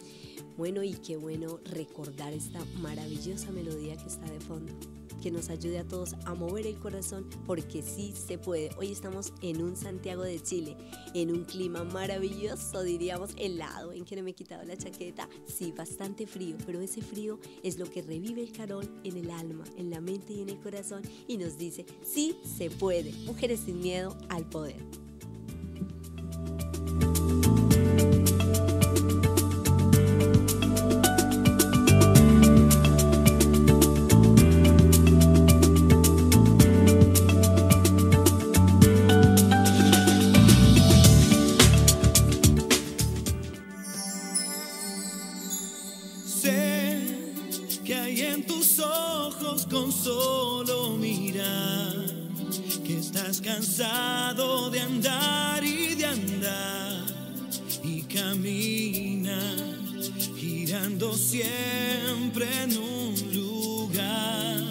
Bueno, y qué bueno recordar esta maravillosa melodía que está de fondo, que nos ayude a todos a mover el corazón, porque sí se puede. Hoy estamos en un Santiago de Chile, en un clima maravilloso, diríamos helado, en que no me he quitado la chaqueta. Sí, bastante frío, pero ese frío es lo que revive el calor en el alma, en la mente y en el corazón y nos dice, sí se puede. Mujeres sin miedo al poder. Con solo mirar que estás cansado de andar y de andar y camina girando siempre en un lugar.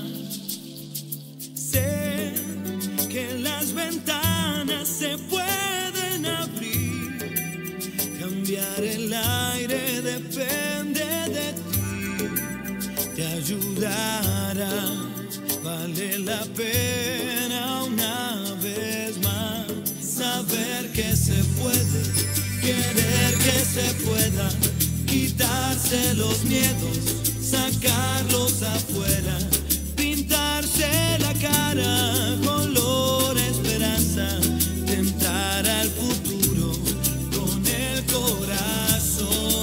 Sé que las ventanas se pueden abrir, cambiar el aire depende ayudará. Vale la pena una vez más saber que se puede, querer que se pueda, quitarse los miedos, sacarlos afuera, pintarse la cara color esperanza, tentar al futuro con el corazón.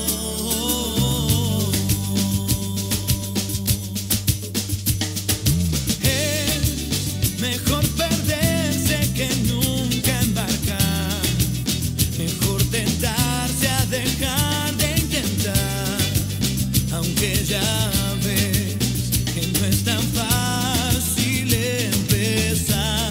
Es mejor perderse que nunca embarcar, mejor tentarse a dejar de intentar, aunque ya ves que no es tan fácil empezar.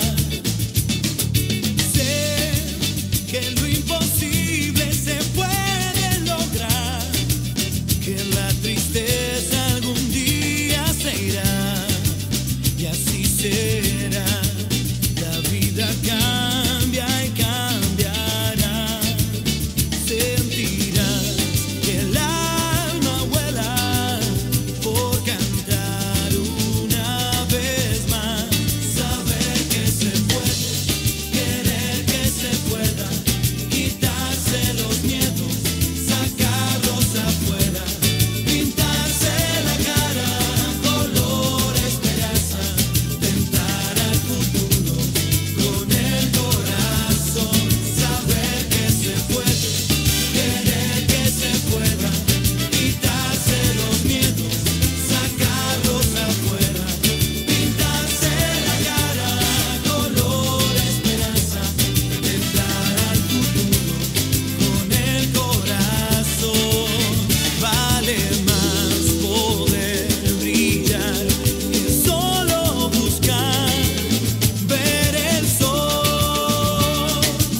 Sé que lo imposible se puede lograr, que la tristeza algún día se irá, y así será. La vida cambia y cambiará. Sentirás que el alma vuela por cantar una vez más. Saber que se puede, querer que se pueda, quitarse los miedos, sacarlos afuera, pintarse la cara color esperanza, tentar al futuro con el corazón. Saber que se puede, querer que se pueda, quitarse los miedos, sacarlos afuera, pintarse la cara color esperanza, tentar al futuro con el corazón. Vale más poder brillar que solo buscar ver el sol.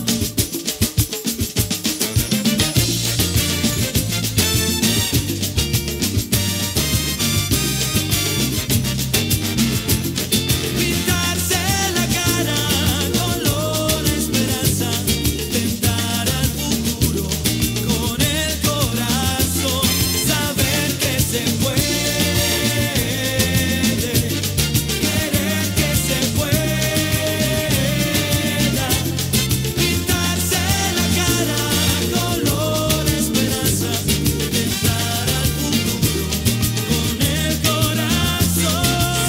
Pintarse la cara color esperanza, tentar al futuro con el corazón. Saber que se puede, querer que se pueda, pintarse la cara color esperanza, tentar al futuro con el corazón.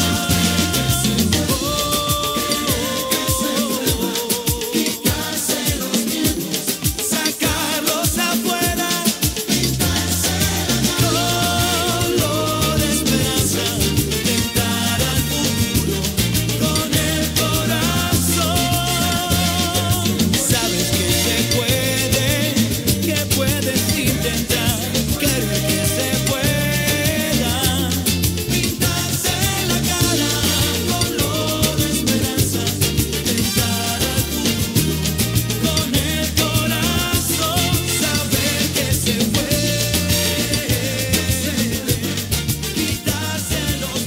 Quitarse los miedos, sacarlos afuera, pintarse color esperanza, tentar al futuro con el corazón. Sabes que se puede, que puedes intentar, querer que se pueda, pintarse la cara color esperanza, tentar al futuro con el corazón. Saber que se puede, quitarse los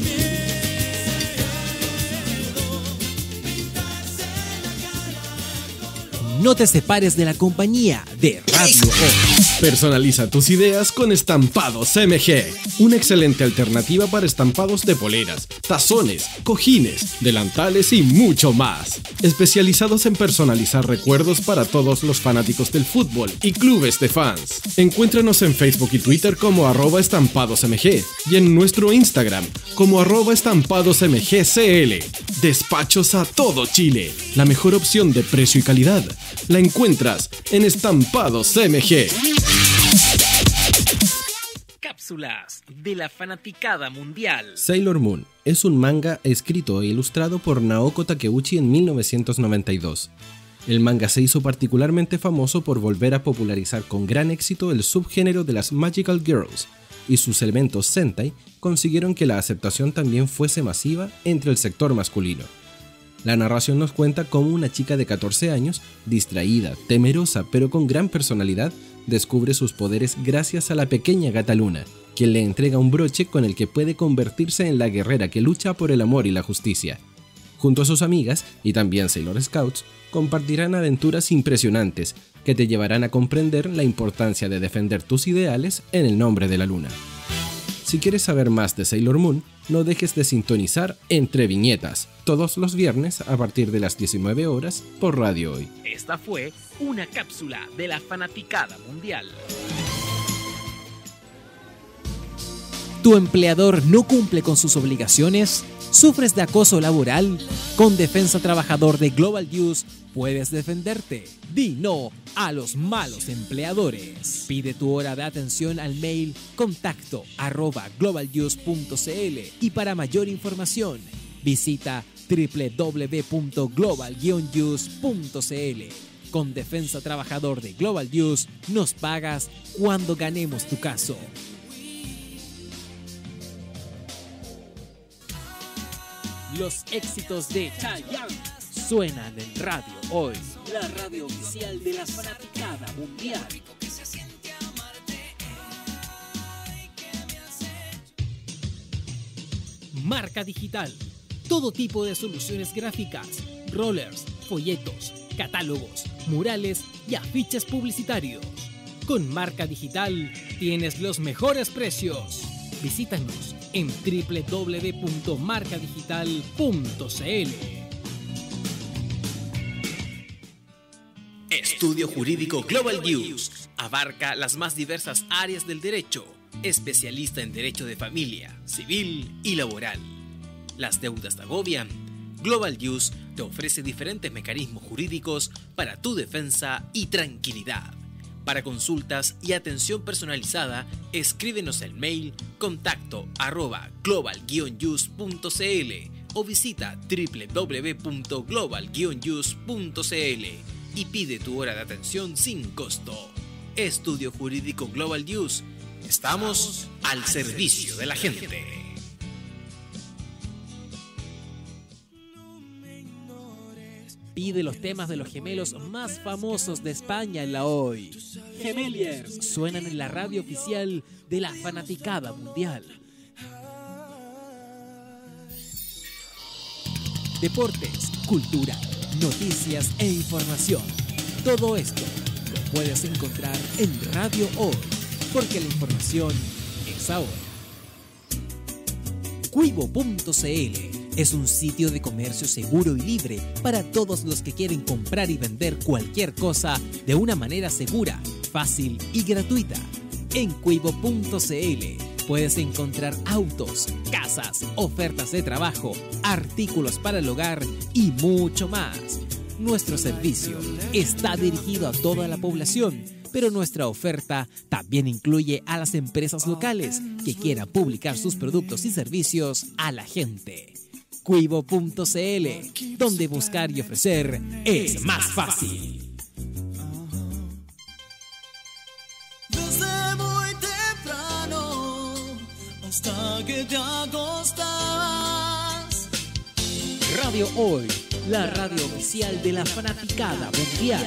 No te separes de la compañía de Radio Hoy. Personaliza tus ideas con Estampados M G, una excelente alternativa para estampados de poleras, tazones, cojines, delantales y mucho más. Especializados en personalizar recuerdos para todos los fanáticos del fútbol y clubes de fans. Encuéntranos en Facebook y Twitter como arroba estampadosmg y en nuestro Instagram como arroba estampadosmgcl. Despachos a todo Chile. La mejor opción de precio y calidad la encuentras en Estampados M G. Cápsulas de la fanaticada mundial. Sailor Moon es un manga escrito e ilustrado por Naoko Takeuchi en mil novecientos noventa y dos. El manga se hizo particularmente famoso por volver a popularizar con gran éxito el subgénero de las Magical Girls, y sus elementos Sentai consiguieron que la aceptación también fuese masiva entre el sector masculino. La narración nos cuenta cómo una chica de catorce años, distraída, temerosa pero con gran personalidad, descubre sus poderes gracias a la pequeña gata Luna, quien le entrega un broche con el que puede convertirse en la guerrera que lucha por el amor y la justicia. Junto a sus amigas, y también Sailor Scouts, compartirán aventuras impresionantes que te llevarán a comprender la importancia de defender tus ideales en el nombre de la luna. Si quieres saber más de Sailor Moon, no dejes de sintonizar Entre Viñetas, todos los viernes a partir de las diecinueve horas por Radio Hoy. Esta fue una cápsula de la fanaticada mundial. ¿Tu empleador no cumple con sus obligaciones? ¿Sufres de acoso laboral? Con Defensa Trabajador de Global News puedes defenderte. Di no a los malos empleadores. Pide tu hora de atención al mail contacto arroba globalnews.cl y para mayor información visita doble u doble u doble u punto global guion news punto c l. Con Defensa Trabajador de Global News nos pagas cuando ganemos tu caso. Los éxitos de Chayanne suenan en Radio Hoy, la radio oficial de la fanaticada mundial. Marca Digital. Todo tipo de soluciones gráficas, rollers, folletos, catálogos, murales y afiches publicitarios. Con Marca Digital tienes los mejores precios. Visítanos en doble u doble u doble u punto marca digital punto c l. Estudio Jurídico Global News abarca las más diversas áreas del derecho, especialista en derecho de familia, civil y laboral. ¿Las deudas te agobian? Global News te ofrece diferentes mecanismos jurídicos para tu defensa y tranquilidad. Para consultas y atención personalizada, escríbenos el mail contacto arroba global guion news punto c l o visita doble u doble u doble u punto global guion news punto c l y pide tu hora de atención sin costo. Estudio Jurídico Global News. Estamos al servicio de la gente. Pide los temas de los gemelos más famosos de España en la Hoy. Gemeliers suenan en la radio oficial de la fanaticada mundial. Deportes, cultura, noticias e información. Todo esto lo puedes encontrar en Radio Hoy, porque la información es ahora. Cuivo punto c l es un sitio de comercio seguro y libre para todos los que quieren comprar y vender cualquier cosa de una manera segura, fácil y gratuita. En Cuivo punto c l puedes encontrar autos, casas, ofertas de trabajo, artículos para el hogar y mucho más. Nuestro servicio está dirigido a toda la población, pero nuestra oferta también incluye a las empresas locales que quieran publicar sus productos y servicios a la gente. Cuivo punto c l, donde buscar y ofrecer es más fácil. Desde muy temprano hasta que te acostabas. Radio Hoy, la radio oficial de la fanaticada mundial.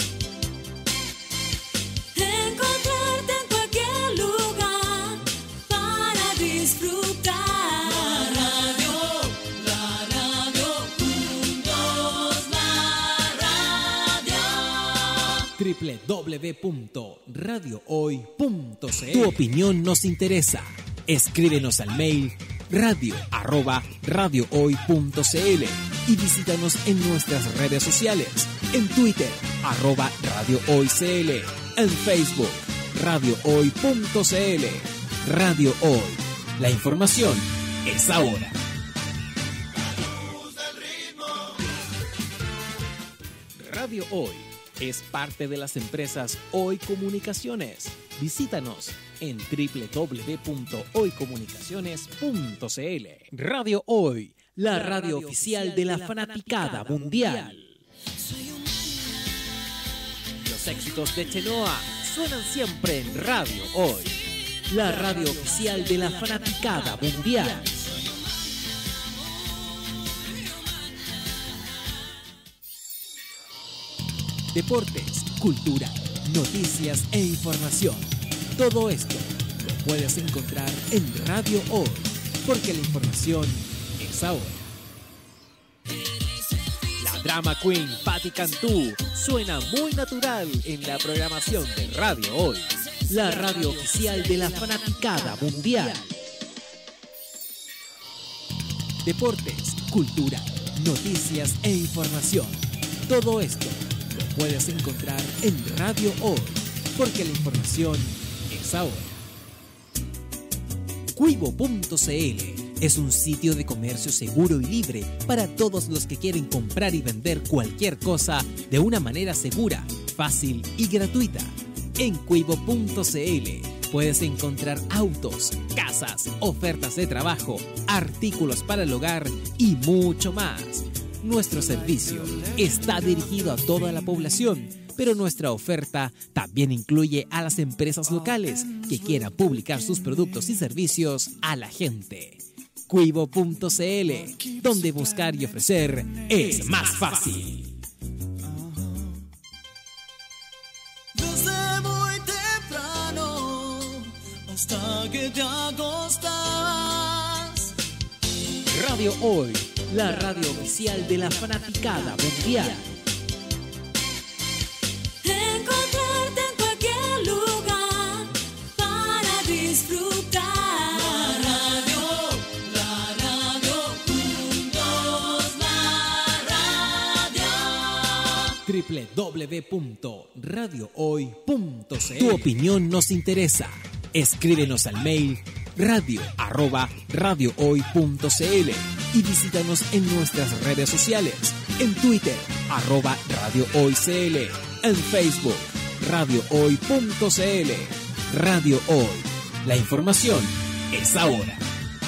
Encontrarte en cualquier lugar para disfrutar. doble u doble u doble u punto radio hoy punto c l. Tu opinión nos interesa. Escríbenos al mail radio arroba radio hoy punto c l y visítanos en nuestras redes sociales. En Twitter, arroba Radio Hoy C L. En Facebook, radio hoy punto c l. Radio Hoy. La información es ahora. Radio Hoy es parte de las empresas Hoy Comunicaciones. Visítanos en doble u doble u doble u punto hoy comunicaciones punto c l. Radio Hoy, la radio oficial de la fanaticada mundial. Los éxitos de Chenoa suenan siempre en Radio Hoy, la radio oficial de la fanaticada mundial. Deportes, cultura, noticias e información. Todo esto lo puedes encontrar en Radio Hoy, porque la información es ahora. La drama queen Patti Cantú suena muy natural en la programación de Radio Hoy, la radio oficial de la fanaticada mundial. deportes, cultura, noticias e información. Todo esto lo puedes encontrar en Radio Hoy, porque la información es ahora. Cuivo punto c l es un sitio de comercio seguro y libre para todos los que quieren comprar y vender cualquier cosa de una manera segura, fácil y gratuita. En Cuivo punto c l puedes encontrar autos, casas, ofertas de trabajo, artículos para el hogar y mucho más. Nuestro servicio está dirigido a toda la población, pero nuestra oferta también incluye a las empresas locales que quieran publicar sus productos y servicios a la gente. Cuivo punto c l, donde buscar y ofrecer es más fácil. Desde muy temprano hasta que te acostas. Radio Hoy, la radio oficial de la fanaticada mundial. Encontrarte en cualquier lugar para disfrutar. La radio, la radio, juntos la radio. doble u doble u doble u punto radio hoy punto c l. Tu opinión nos interesa. Escríbenos al mail radio arroba radio hoy punto c l y visítanos en nuestras redes sociales. En Twitter, arroba Radio Hoy C L. En Facebook, radio hoy punto c l. Radio Hoy. La información es ahora.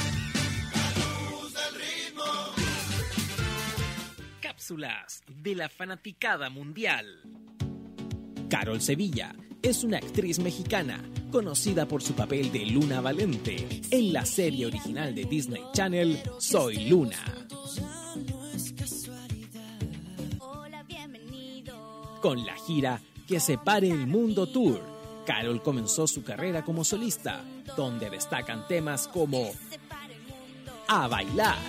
Cápsulas de la fanaticada mundial. Carol Sevilla es una actriz mexicana conocida por su papel de Luna Valente en la serie original de Disney Channel Soy Luna. Con la gira Que Separe el Mundo Tour, Carol comenzó su carrera como solista, donde destacan temas como A Bailar,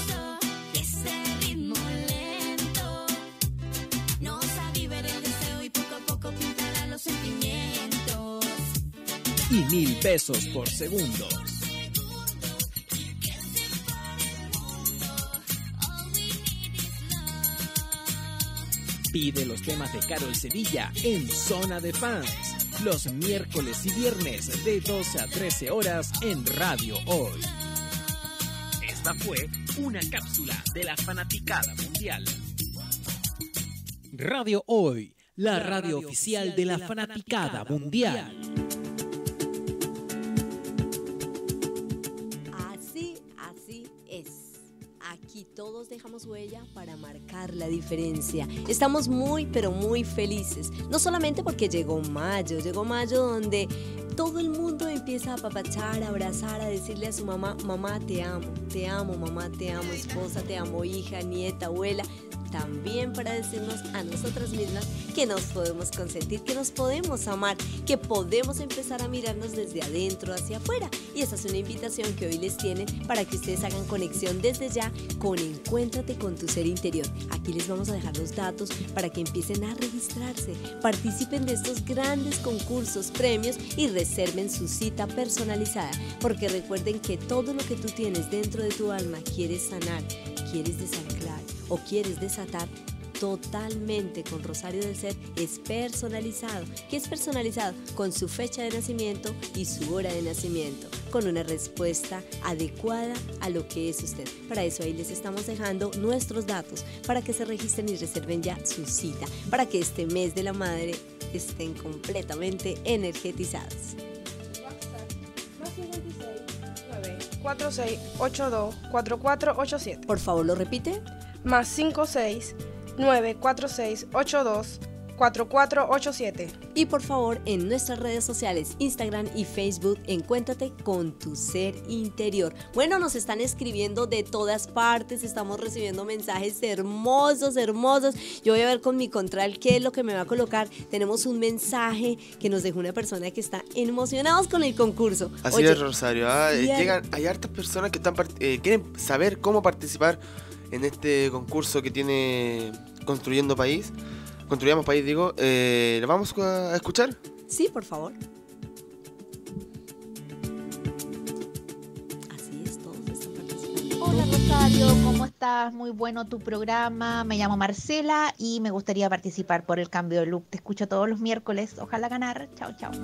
y Mil Besos por Segundo. Pide los temas de Carol Sevilla en Zona de Fans, los miércoles y viernes de doce a trece horas en Radio Hoy. Esta fue una cápsula de la fanaticada mundial. Radio Hoy, la radio oficial de la fanaticada mundial. Así, así es. Aquí todos dejamos huella para marcar la diferencia. Estamos muy, pero muy felices. No solamente porque llegó mayo, llegó mayo donde todo el mundo empieza a apapachar, a abrazar, a decirle a su mamá, mamá te amo, te amo, mamá te amo, esposa te amo, hija, nieta, abuela. También para decirnos a nosotras mismas que nos podemos consentir, que nos podemos amar, que podemos empezar a mirarnos desde adentro hacia afuera. Y esa es una invitación que hoy les tienen para que ustedes hagan conexión desde ya con Encuéntrate con tu ser interior. Aquí les vamos a dejar los datos para que empiecen a registrarse, participen de estos grandes concursos, premios y reserven su cita personalizada. Porque recuerden que todo lo que tú tienes dentro de tu alma quieres sanar, quieres desanclar o quieres desatar, totalmente con Rosario del Ser es personalizado. ¿Qué es personalizado? Con su fecha de nacimiento y su hora de nacimiento, con una respuesta adecuada a lo que es usted. Para eso ahí les estamos dejando nuestros datos para que se registren y reserven ya su cita, para que este mes de la madre estén completamente energetizados. cuatro seis ocho dos cuatro cuatro ocho siete. Por favor, ¿lo repite? Más cinco seis nueve cuatro seis ocho dos cuatro cuatro ocho siete. Y por favor, en nuestras redes sociales, Instagram y Facebook, Encuéntrate con tu ser interior. Bueno, nos están escribiendo de todas partes, estamos recibiendo mensajes hermosos, hermosos. Yo voy a ver con mi control qué es lo que me va a colocar. Tenemos un mensaje que nos dejó una persona que está emocionados con el concurso. Así Oye, es, Rosario. Ah, eh, bien. llegan, hay hartas personas que están part- eh, quieren saber cómo participar en este concurso que tiene Construyendo País. Construyamos País, digo. Eh, ¿Lo vamos a escuchar? Sí, por favor. Así es, todos están participando. Hola, Rosario, ¿cómo estás? Muy bueno tu programa. Me llamo Marcela y me gustaría participar por el cambio de look. Te escucho todos los miércoles. Ojalá ganar. Chao, chao.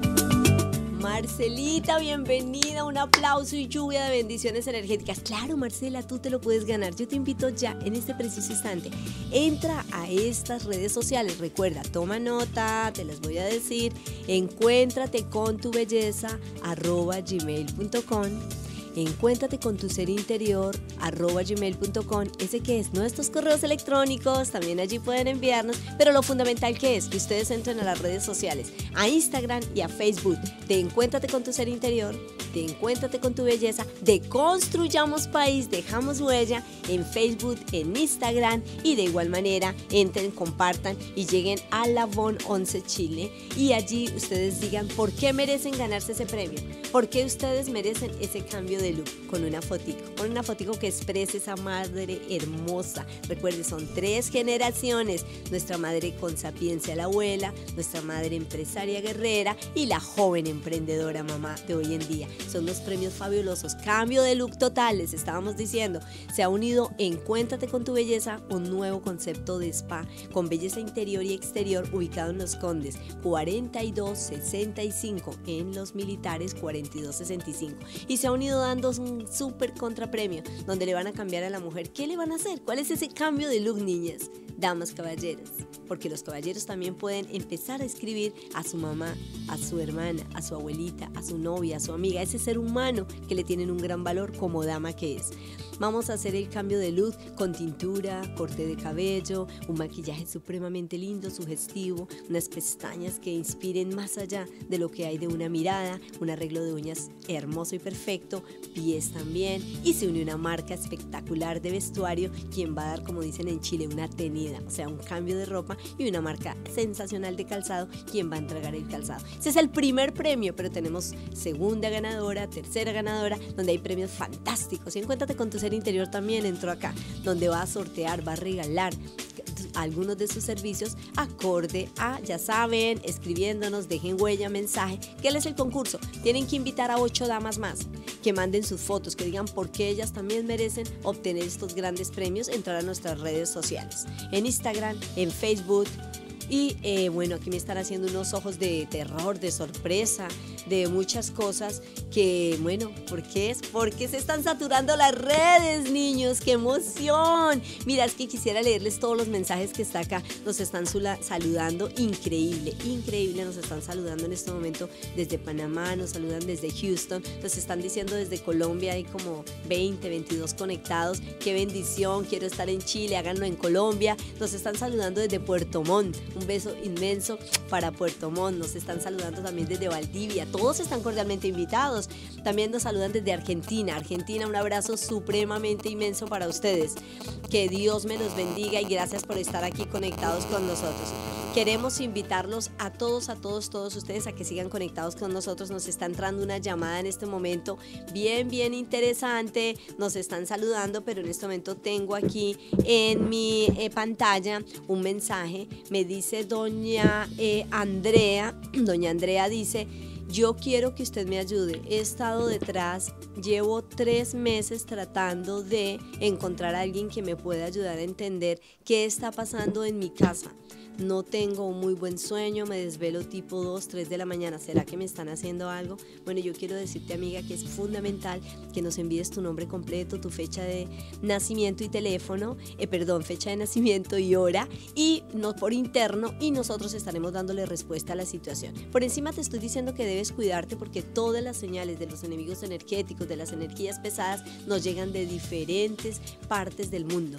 Marcelita, bienvenida, un aplauso y lluvia de bendiciones energéticas. Claro, Marcela, tú te lo puedes ganar. Yo te invito ya, en este preciso instante, entra a estas redes sociales. Recuerda, toma nota, te las voy a decir. Encuéntrate con tu belleza, arroba gmail punto com. Encuéntrate con tu ser interior, arroba gmail punto com. Ese que es nuestros correos electrónicos, también allí pueden enviarnos, pero lo fundamental que es que ustedes entren a las redes sociales, a Instagram y a Facebook, de Encuéntrate con tu ser interior, de Encuéntrate con tu belleza, de Construyamos País, dejamos huella en Facebook, en Instagram, y de igual manera entren, compartan y lleguen a La Bon once Chile, y allí ustedes digan por qué merecen ganarse ese premio, por qué ustedes merecen ese cambio de look, con una fotico, con una fotico que exprese esa madre hermosa. Recuerden, son tres generaciones: nuestra madre con sapiencia, la abuela, nuestra madre empresaria guerrera y la joven emprendedora mamá de hoy en día. Son dos premios fabulosos. Cambio de look total, les estábamos diciendo. Se ha unido Encuéntrate con tu belleza, un nuevo concepto de spa con belleza interior y exterior, ubicado en Los Condes, cuarenta y dos sesenta y cinco, en Los Militares, cuarenta y dos sesenta y cinco. Y se ha unido dando un súper contrapremio donde le van a cambiar a la mujer. ¿Qué le van a hacer? ¿Cuál es ese cambio de look, niñas? Damas, caballeros, porque los caballeros también pueden empezar a escribir a su mamá, a su hermana, a su abuelita, a su novia, a su amiga, a ese ser humano que le tienen un gran valor como dama que es. Vamos a hacer el cambio de look con tintura, corte de cabello, un maquillaje supremamente lindo, sugestivo, unas pestañas que inspiren más allá de lo que hay de una mirada, un arreglo de uñas hermoso y perfecto, pies también, y se une una marca espectacular de vestuario, quien va a dar, como dicen en Chile, una tenida, o sea, un cambio de ropa, y una marca sensacional de calzado, quien va a entregar el calzado. Ese es el primer premio, pero tenemos segunda ganadora, tercera ganadora, donde hay premios fantásticos. Y Encuéntrate con tu ser interior también entró acá, donde va a sortear, va a regalar algunos de sus servicios acorde a, ya saben, escribiéndonos, dejen huella, mensaje. ¿Qué es el concurso? Tienen que invitar a ocho damas más que manden sus fotos, que digan por qué ellas también merecen obtener estos grandes premios. Entrar a nuestras redes sociales, en Instagram, en Facebook. Y eh, bueno, aquí me están haciendo unos ojos de terror, de sorpresa, de muchas cosas que, bueno, ¿por qué es? Porque se están saturando las redes, niños, ¡qué emoción! Mira, es que quisiera leerles todos los mensajes que está acá. Nos están saludando, increíble, increíble, nos están saludando en este momento desde Panamá, nos saludan desde Houston, nos están diciendo desde Colombia, hay como veinte, veintidós conectados. ¡Qué bendición! Quiero estar en Chile, háganlo en Colombia. Nos están saludando desde Puerto Montt. Un beso inmenso para Puerto Montt. Nos están saludando también desde Valdivia. Todos están cordialmente invitados. También nos saludan desde Argentina. Argentina, un abrazo supremamente inmenso para ustedes. Que Dios me los bendiga y gracias por estar aquí conectados con nosotros. Queremos invitarlos a todos, a todos, todos ustedes a que sigan conectados con nosotros. Nos está entrando una llamada en este momento bien, bien interesante. Nos están saludando, pero en este momento tengo aquí en mi eh, pantalla un mensaje. Me dice doña eh, Andrea, doña Andrea dice: yo quiero que usted me ayude, he estado detrás, llevo tres meses tratando de encontrar a alguien que me pueda ayudar a entender qué está pasando en mi casa. No tengo un muy buen sueño, me desvelo tipo dos, tres de la mañana. ¿Será que me están haciendo algo? Bueno, yo quiero decirte, amiga, que es fundamental que nos envíes tu nombre completo, tu fecha de nacimiento y teléfono, eh, perdón, fecha de nacimiento y hora, y no por interno, y nosotros estaremos dándole respuesta a la situación. Por encima te estoy diciendo que debes cuidarte porque todas las señales de los enemigos energéticos, de las energías pesadas, nos llegan de diferentes partes del mundo.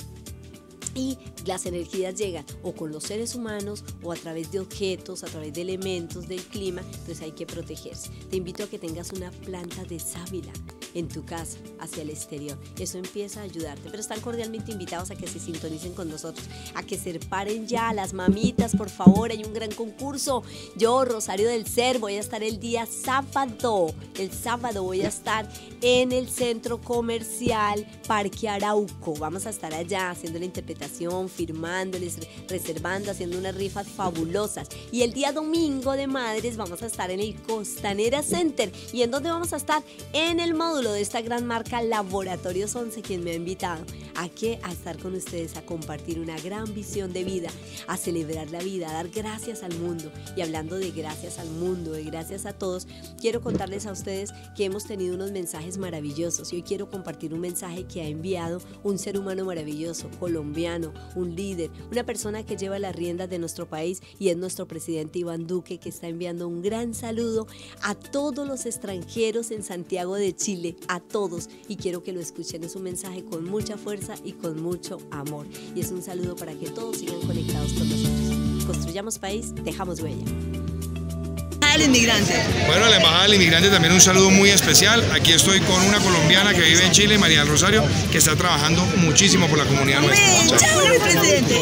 Y las energías llegan o con los seres humanos o a través de objetos, a través de elementos del clima, entonces hay que protegerse. Te invito a que tengas una planta de sábila en tu casa, hacia el exterior. Eso empieza a ayudarte, pero están cordialmente invitados a que se sintonicen con nosotros, a que se paren ya las mamitas, por favor. Hay un gran concurso. Yo, Rosario del Ser, voy a estar el día sábado, el sábado voy a estar en el Centro Comercial Parque Arauco. Vamos a estar allá haciendo la interpretación, firmándoles, reservando, haciendo unas rifas fabulosas. Y el día domingo de Madres vamos a estar en el Costanera Center. ¿Y en dónde vamos a estar? En el módulo módulo de esta gran marca Laboratorios once, quien me ha invitado a que a estar con ustedes, a compartir una gran visión de vida, a celebrar la vida, a dar gracias al mundo. Y hablando de gracias al mundo, de gracias a todos, quiero contarles a ustedes que hemos tenido unos mensajes maravillosos y hoy quiero compartir un mensaje que ha enviado un ser humano maravilloso, colombiano, un líder, una persona que lleva las riendas de nuestro país y es nuestro presidente Iván Duque, que está enviando un gran saludo a todos los extranjeros en Santiago de Chile, a todos, y quiero que lo escuchen. Es un mensaje con mucha fuerza y con mucho amor y es un saludo para que todos sigan conectados con nosotros. Construyamos país, dejamos huella. Del inmigrante. Bueno, a la Embajada del Inmigrante también un saludo muy especial. Aquí estoy con una colombiana que vive en Chile, María del Rosario, que está trabajando muchísimo por la comunidad nuestra. ¡Chao, mi presidente!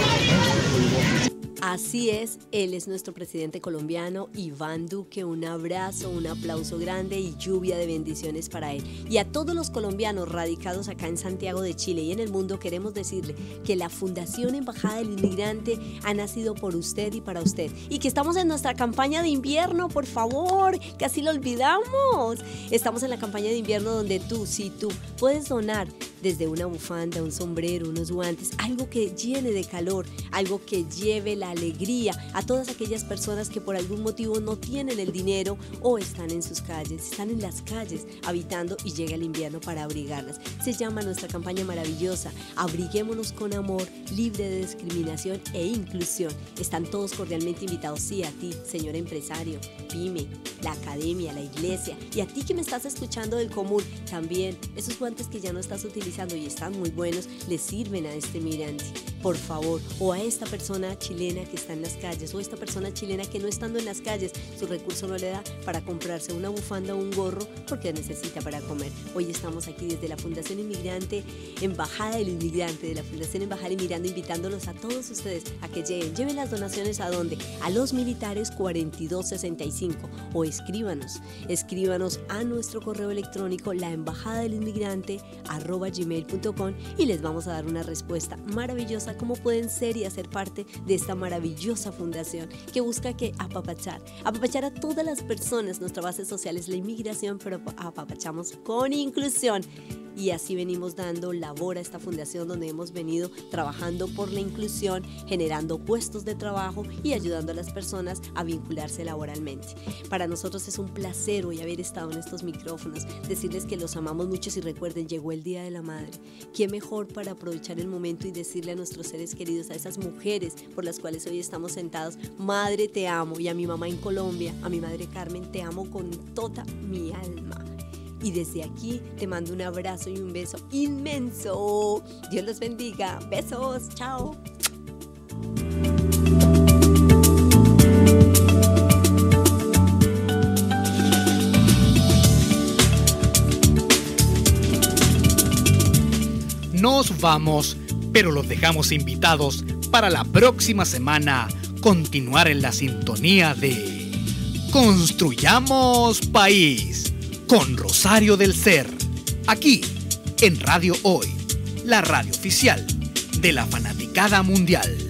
Así es, él es nuestro presidente colombiano, Iván Duque. Un abrazo, un aplauso grande y lluvia de bendiciones para él. Y a todos los colombianos radicados acá en Santiago de Chile y en el mundo, queremos decirle que la Fundación Embajada del Inmigrante ha nacido por usted y para usted. Y que estamos en nuestra campaña de invierno, por favor, casi lo olvidamos. Estamos en la campaña de invierno donde tú, sí, tú, puedes donar desde una bufanda, un sombrero, unos guantes, algo que llene de calor, algo que lleve la alegría a todas aquellas personas que por algún motivo no tienen el dinero o están en sus calles, están en las calles habitando y llega el invierno para abrigarlas. Se llama nuestra campaña maravillosa, Abriguémonos con amor, libre de discriminación e inclusión. Están todos cordialmente invitados, sí, a ti, señor empresario, pyme, la academia, la iglesia, y a ti que me estás escuchando del común, también esos guantes que ya no estás utilizando y están muy buenos, les sirven a este migrante, por favor, o a esta persona chilena que está en las calles, o esta persona chilena que no estando en las calles, su recurso no le da para comprarse una bufanda o un gorro porque necesita para comer. Hoy estamos aquí desde la Fundación Inmigrante, Embajada del Inmigrante, de la Fundación Embajada Inmigrante, invitándolos a todos ustedes a que lleguen, lleven las donaciones a dónde, a Los Militares cuarenta y dos sesenta y cinco, o escríbanos, escríbanos a nuestro correo electrónico la embajada del inmigrante arroba gmail punto com y les vamos a dar una respuesta maravillosa cómo pueden ser y hacer parte de esta maravillosa fundación que busca que apapachar, apapachar a todas las personas. Nuestra base social es la inmigración, pero apapachamos con inclusión. Y así venimos dando labor a esta fundación donde hemos venido trabajando por la inclusión, generando puestos de trabajo y ayudando a las personas a vincularse laboralmente. Para nosotros es un placer hoy haber estado en estos micrófonos, decirles que los amamos mucho y recuerden, llegó el Día de la Madre. ¿Qué mejor para aprovechar el momento y decirle a nuestros seres queridos, a esas mujeres por las cuales hoy estamos sentados, madre te amo, y a mi mamá en Colombia, a mi madre Carmen, te amo con toda mi alma. Y desde aquí te mando un abrazo y un beso inmenso. Dios los bendiga. Besos. Chao. Nos vamos, pero los dejamos invitados para la próxima semana continuar en la sintonía de Construyamos País con Rosario del Ser, aquí en Radio Hoy, la radio oficial de la fanaticada mundial.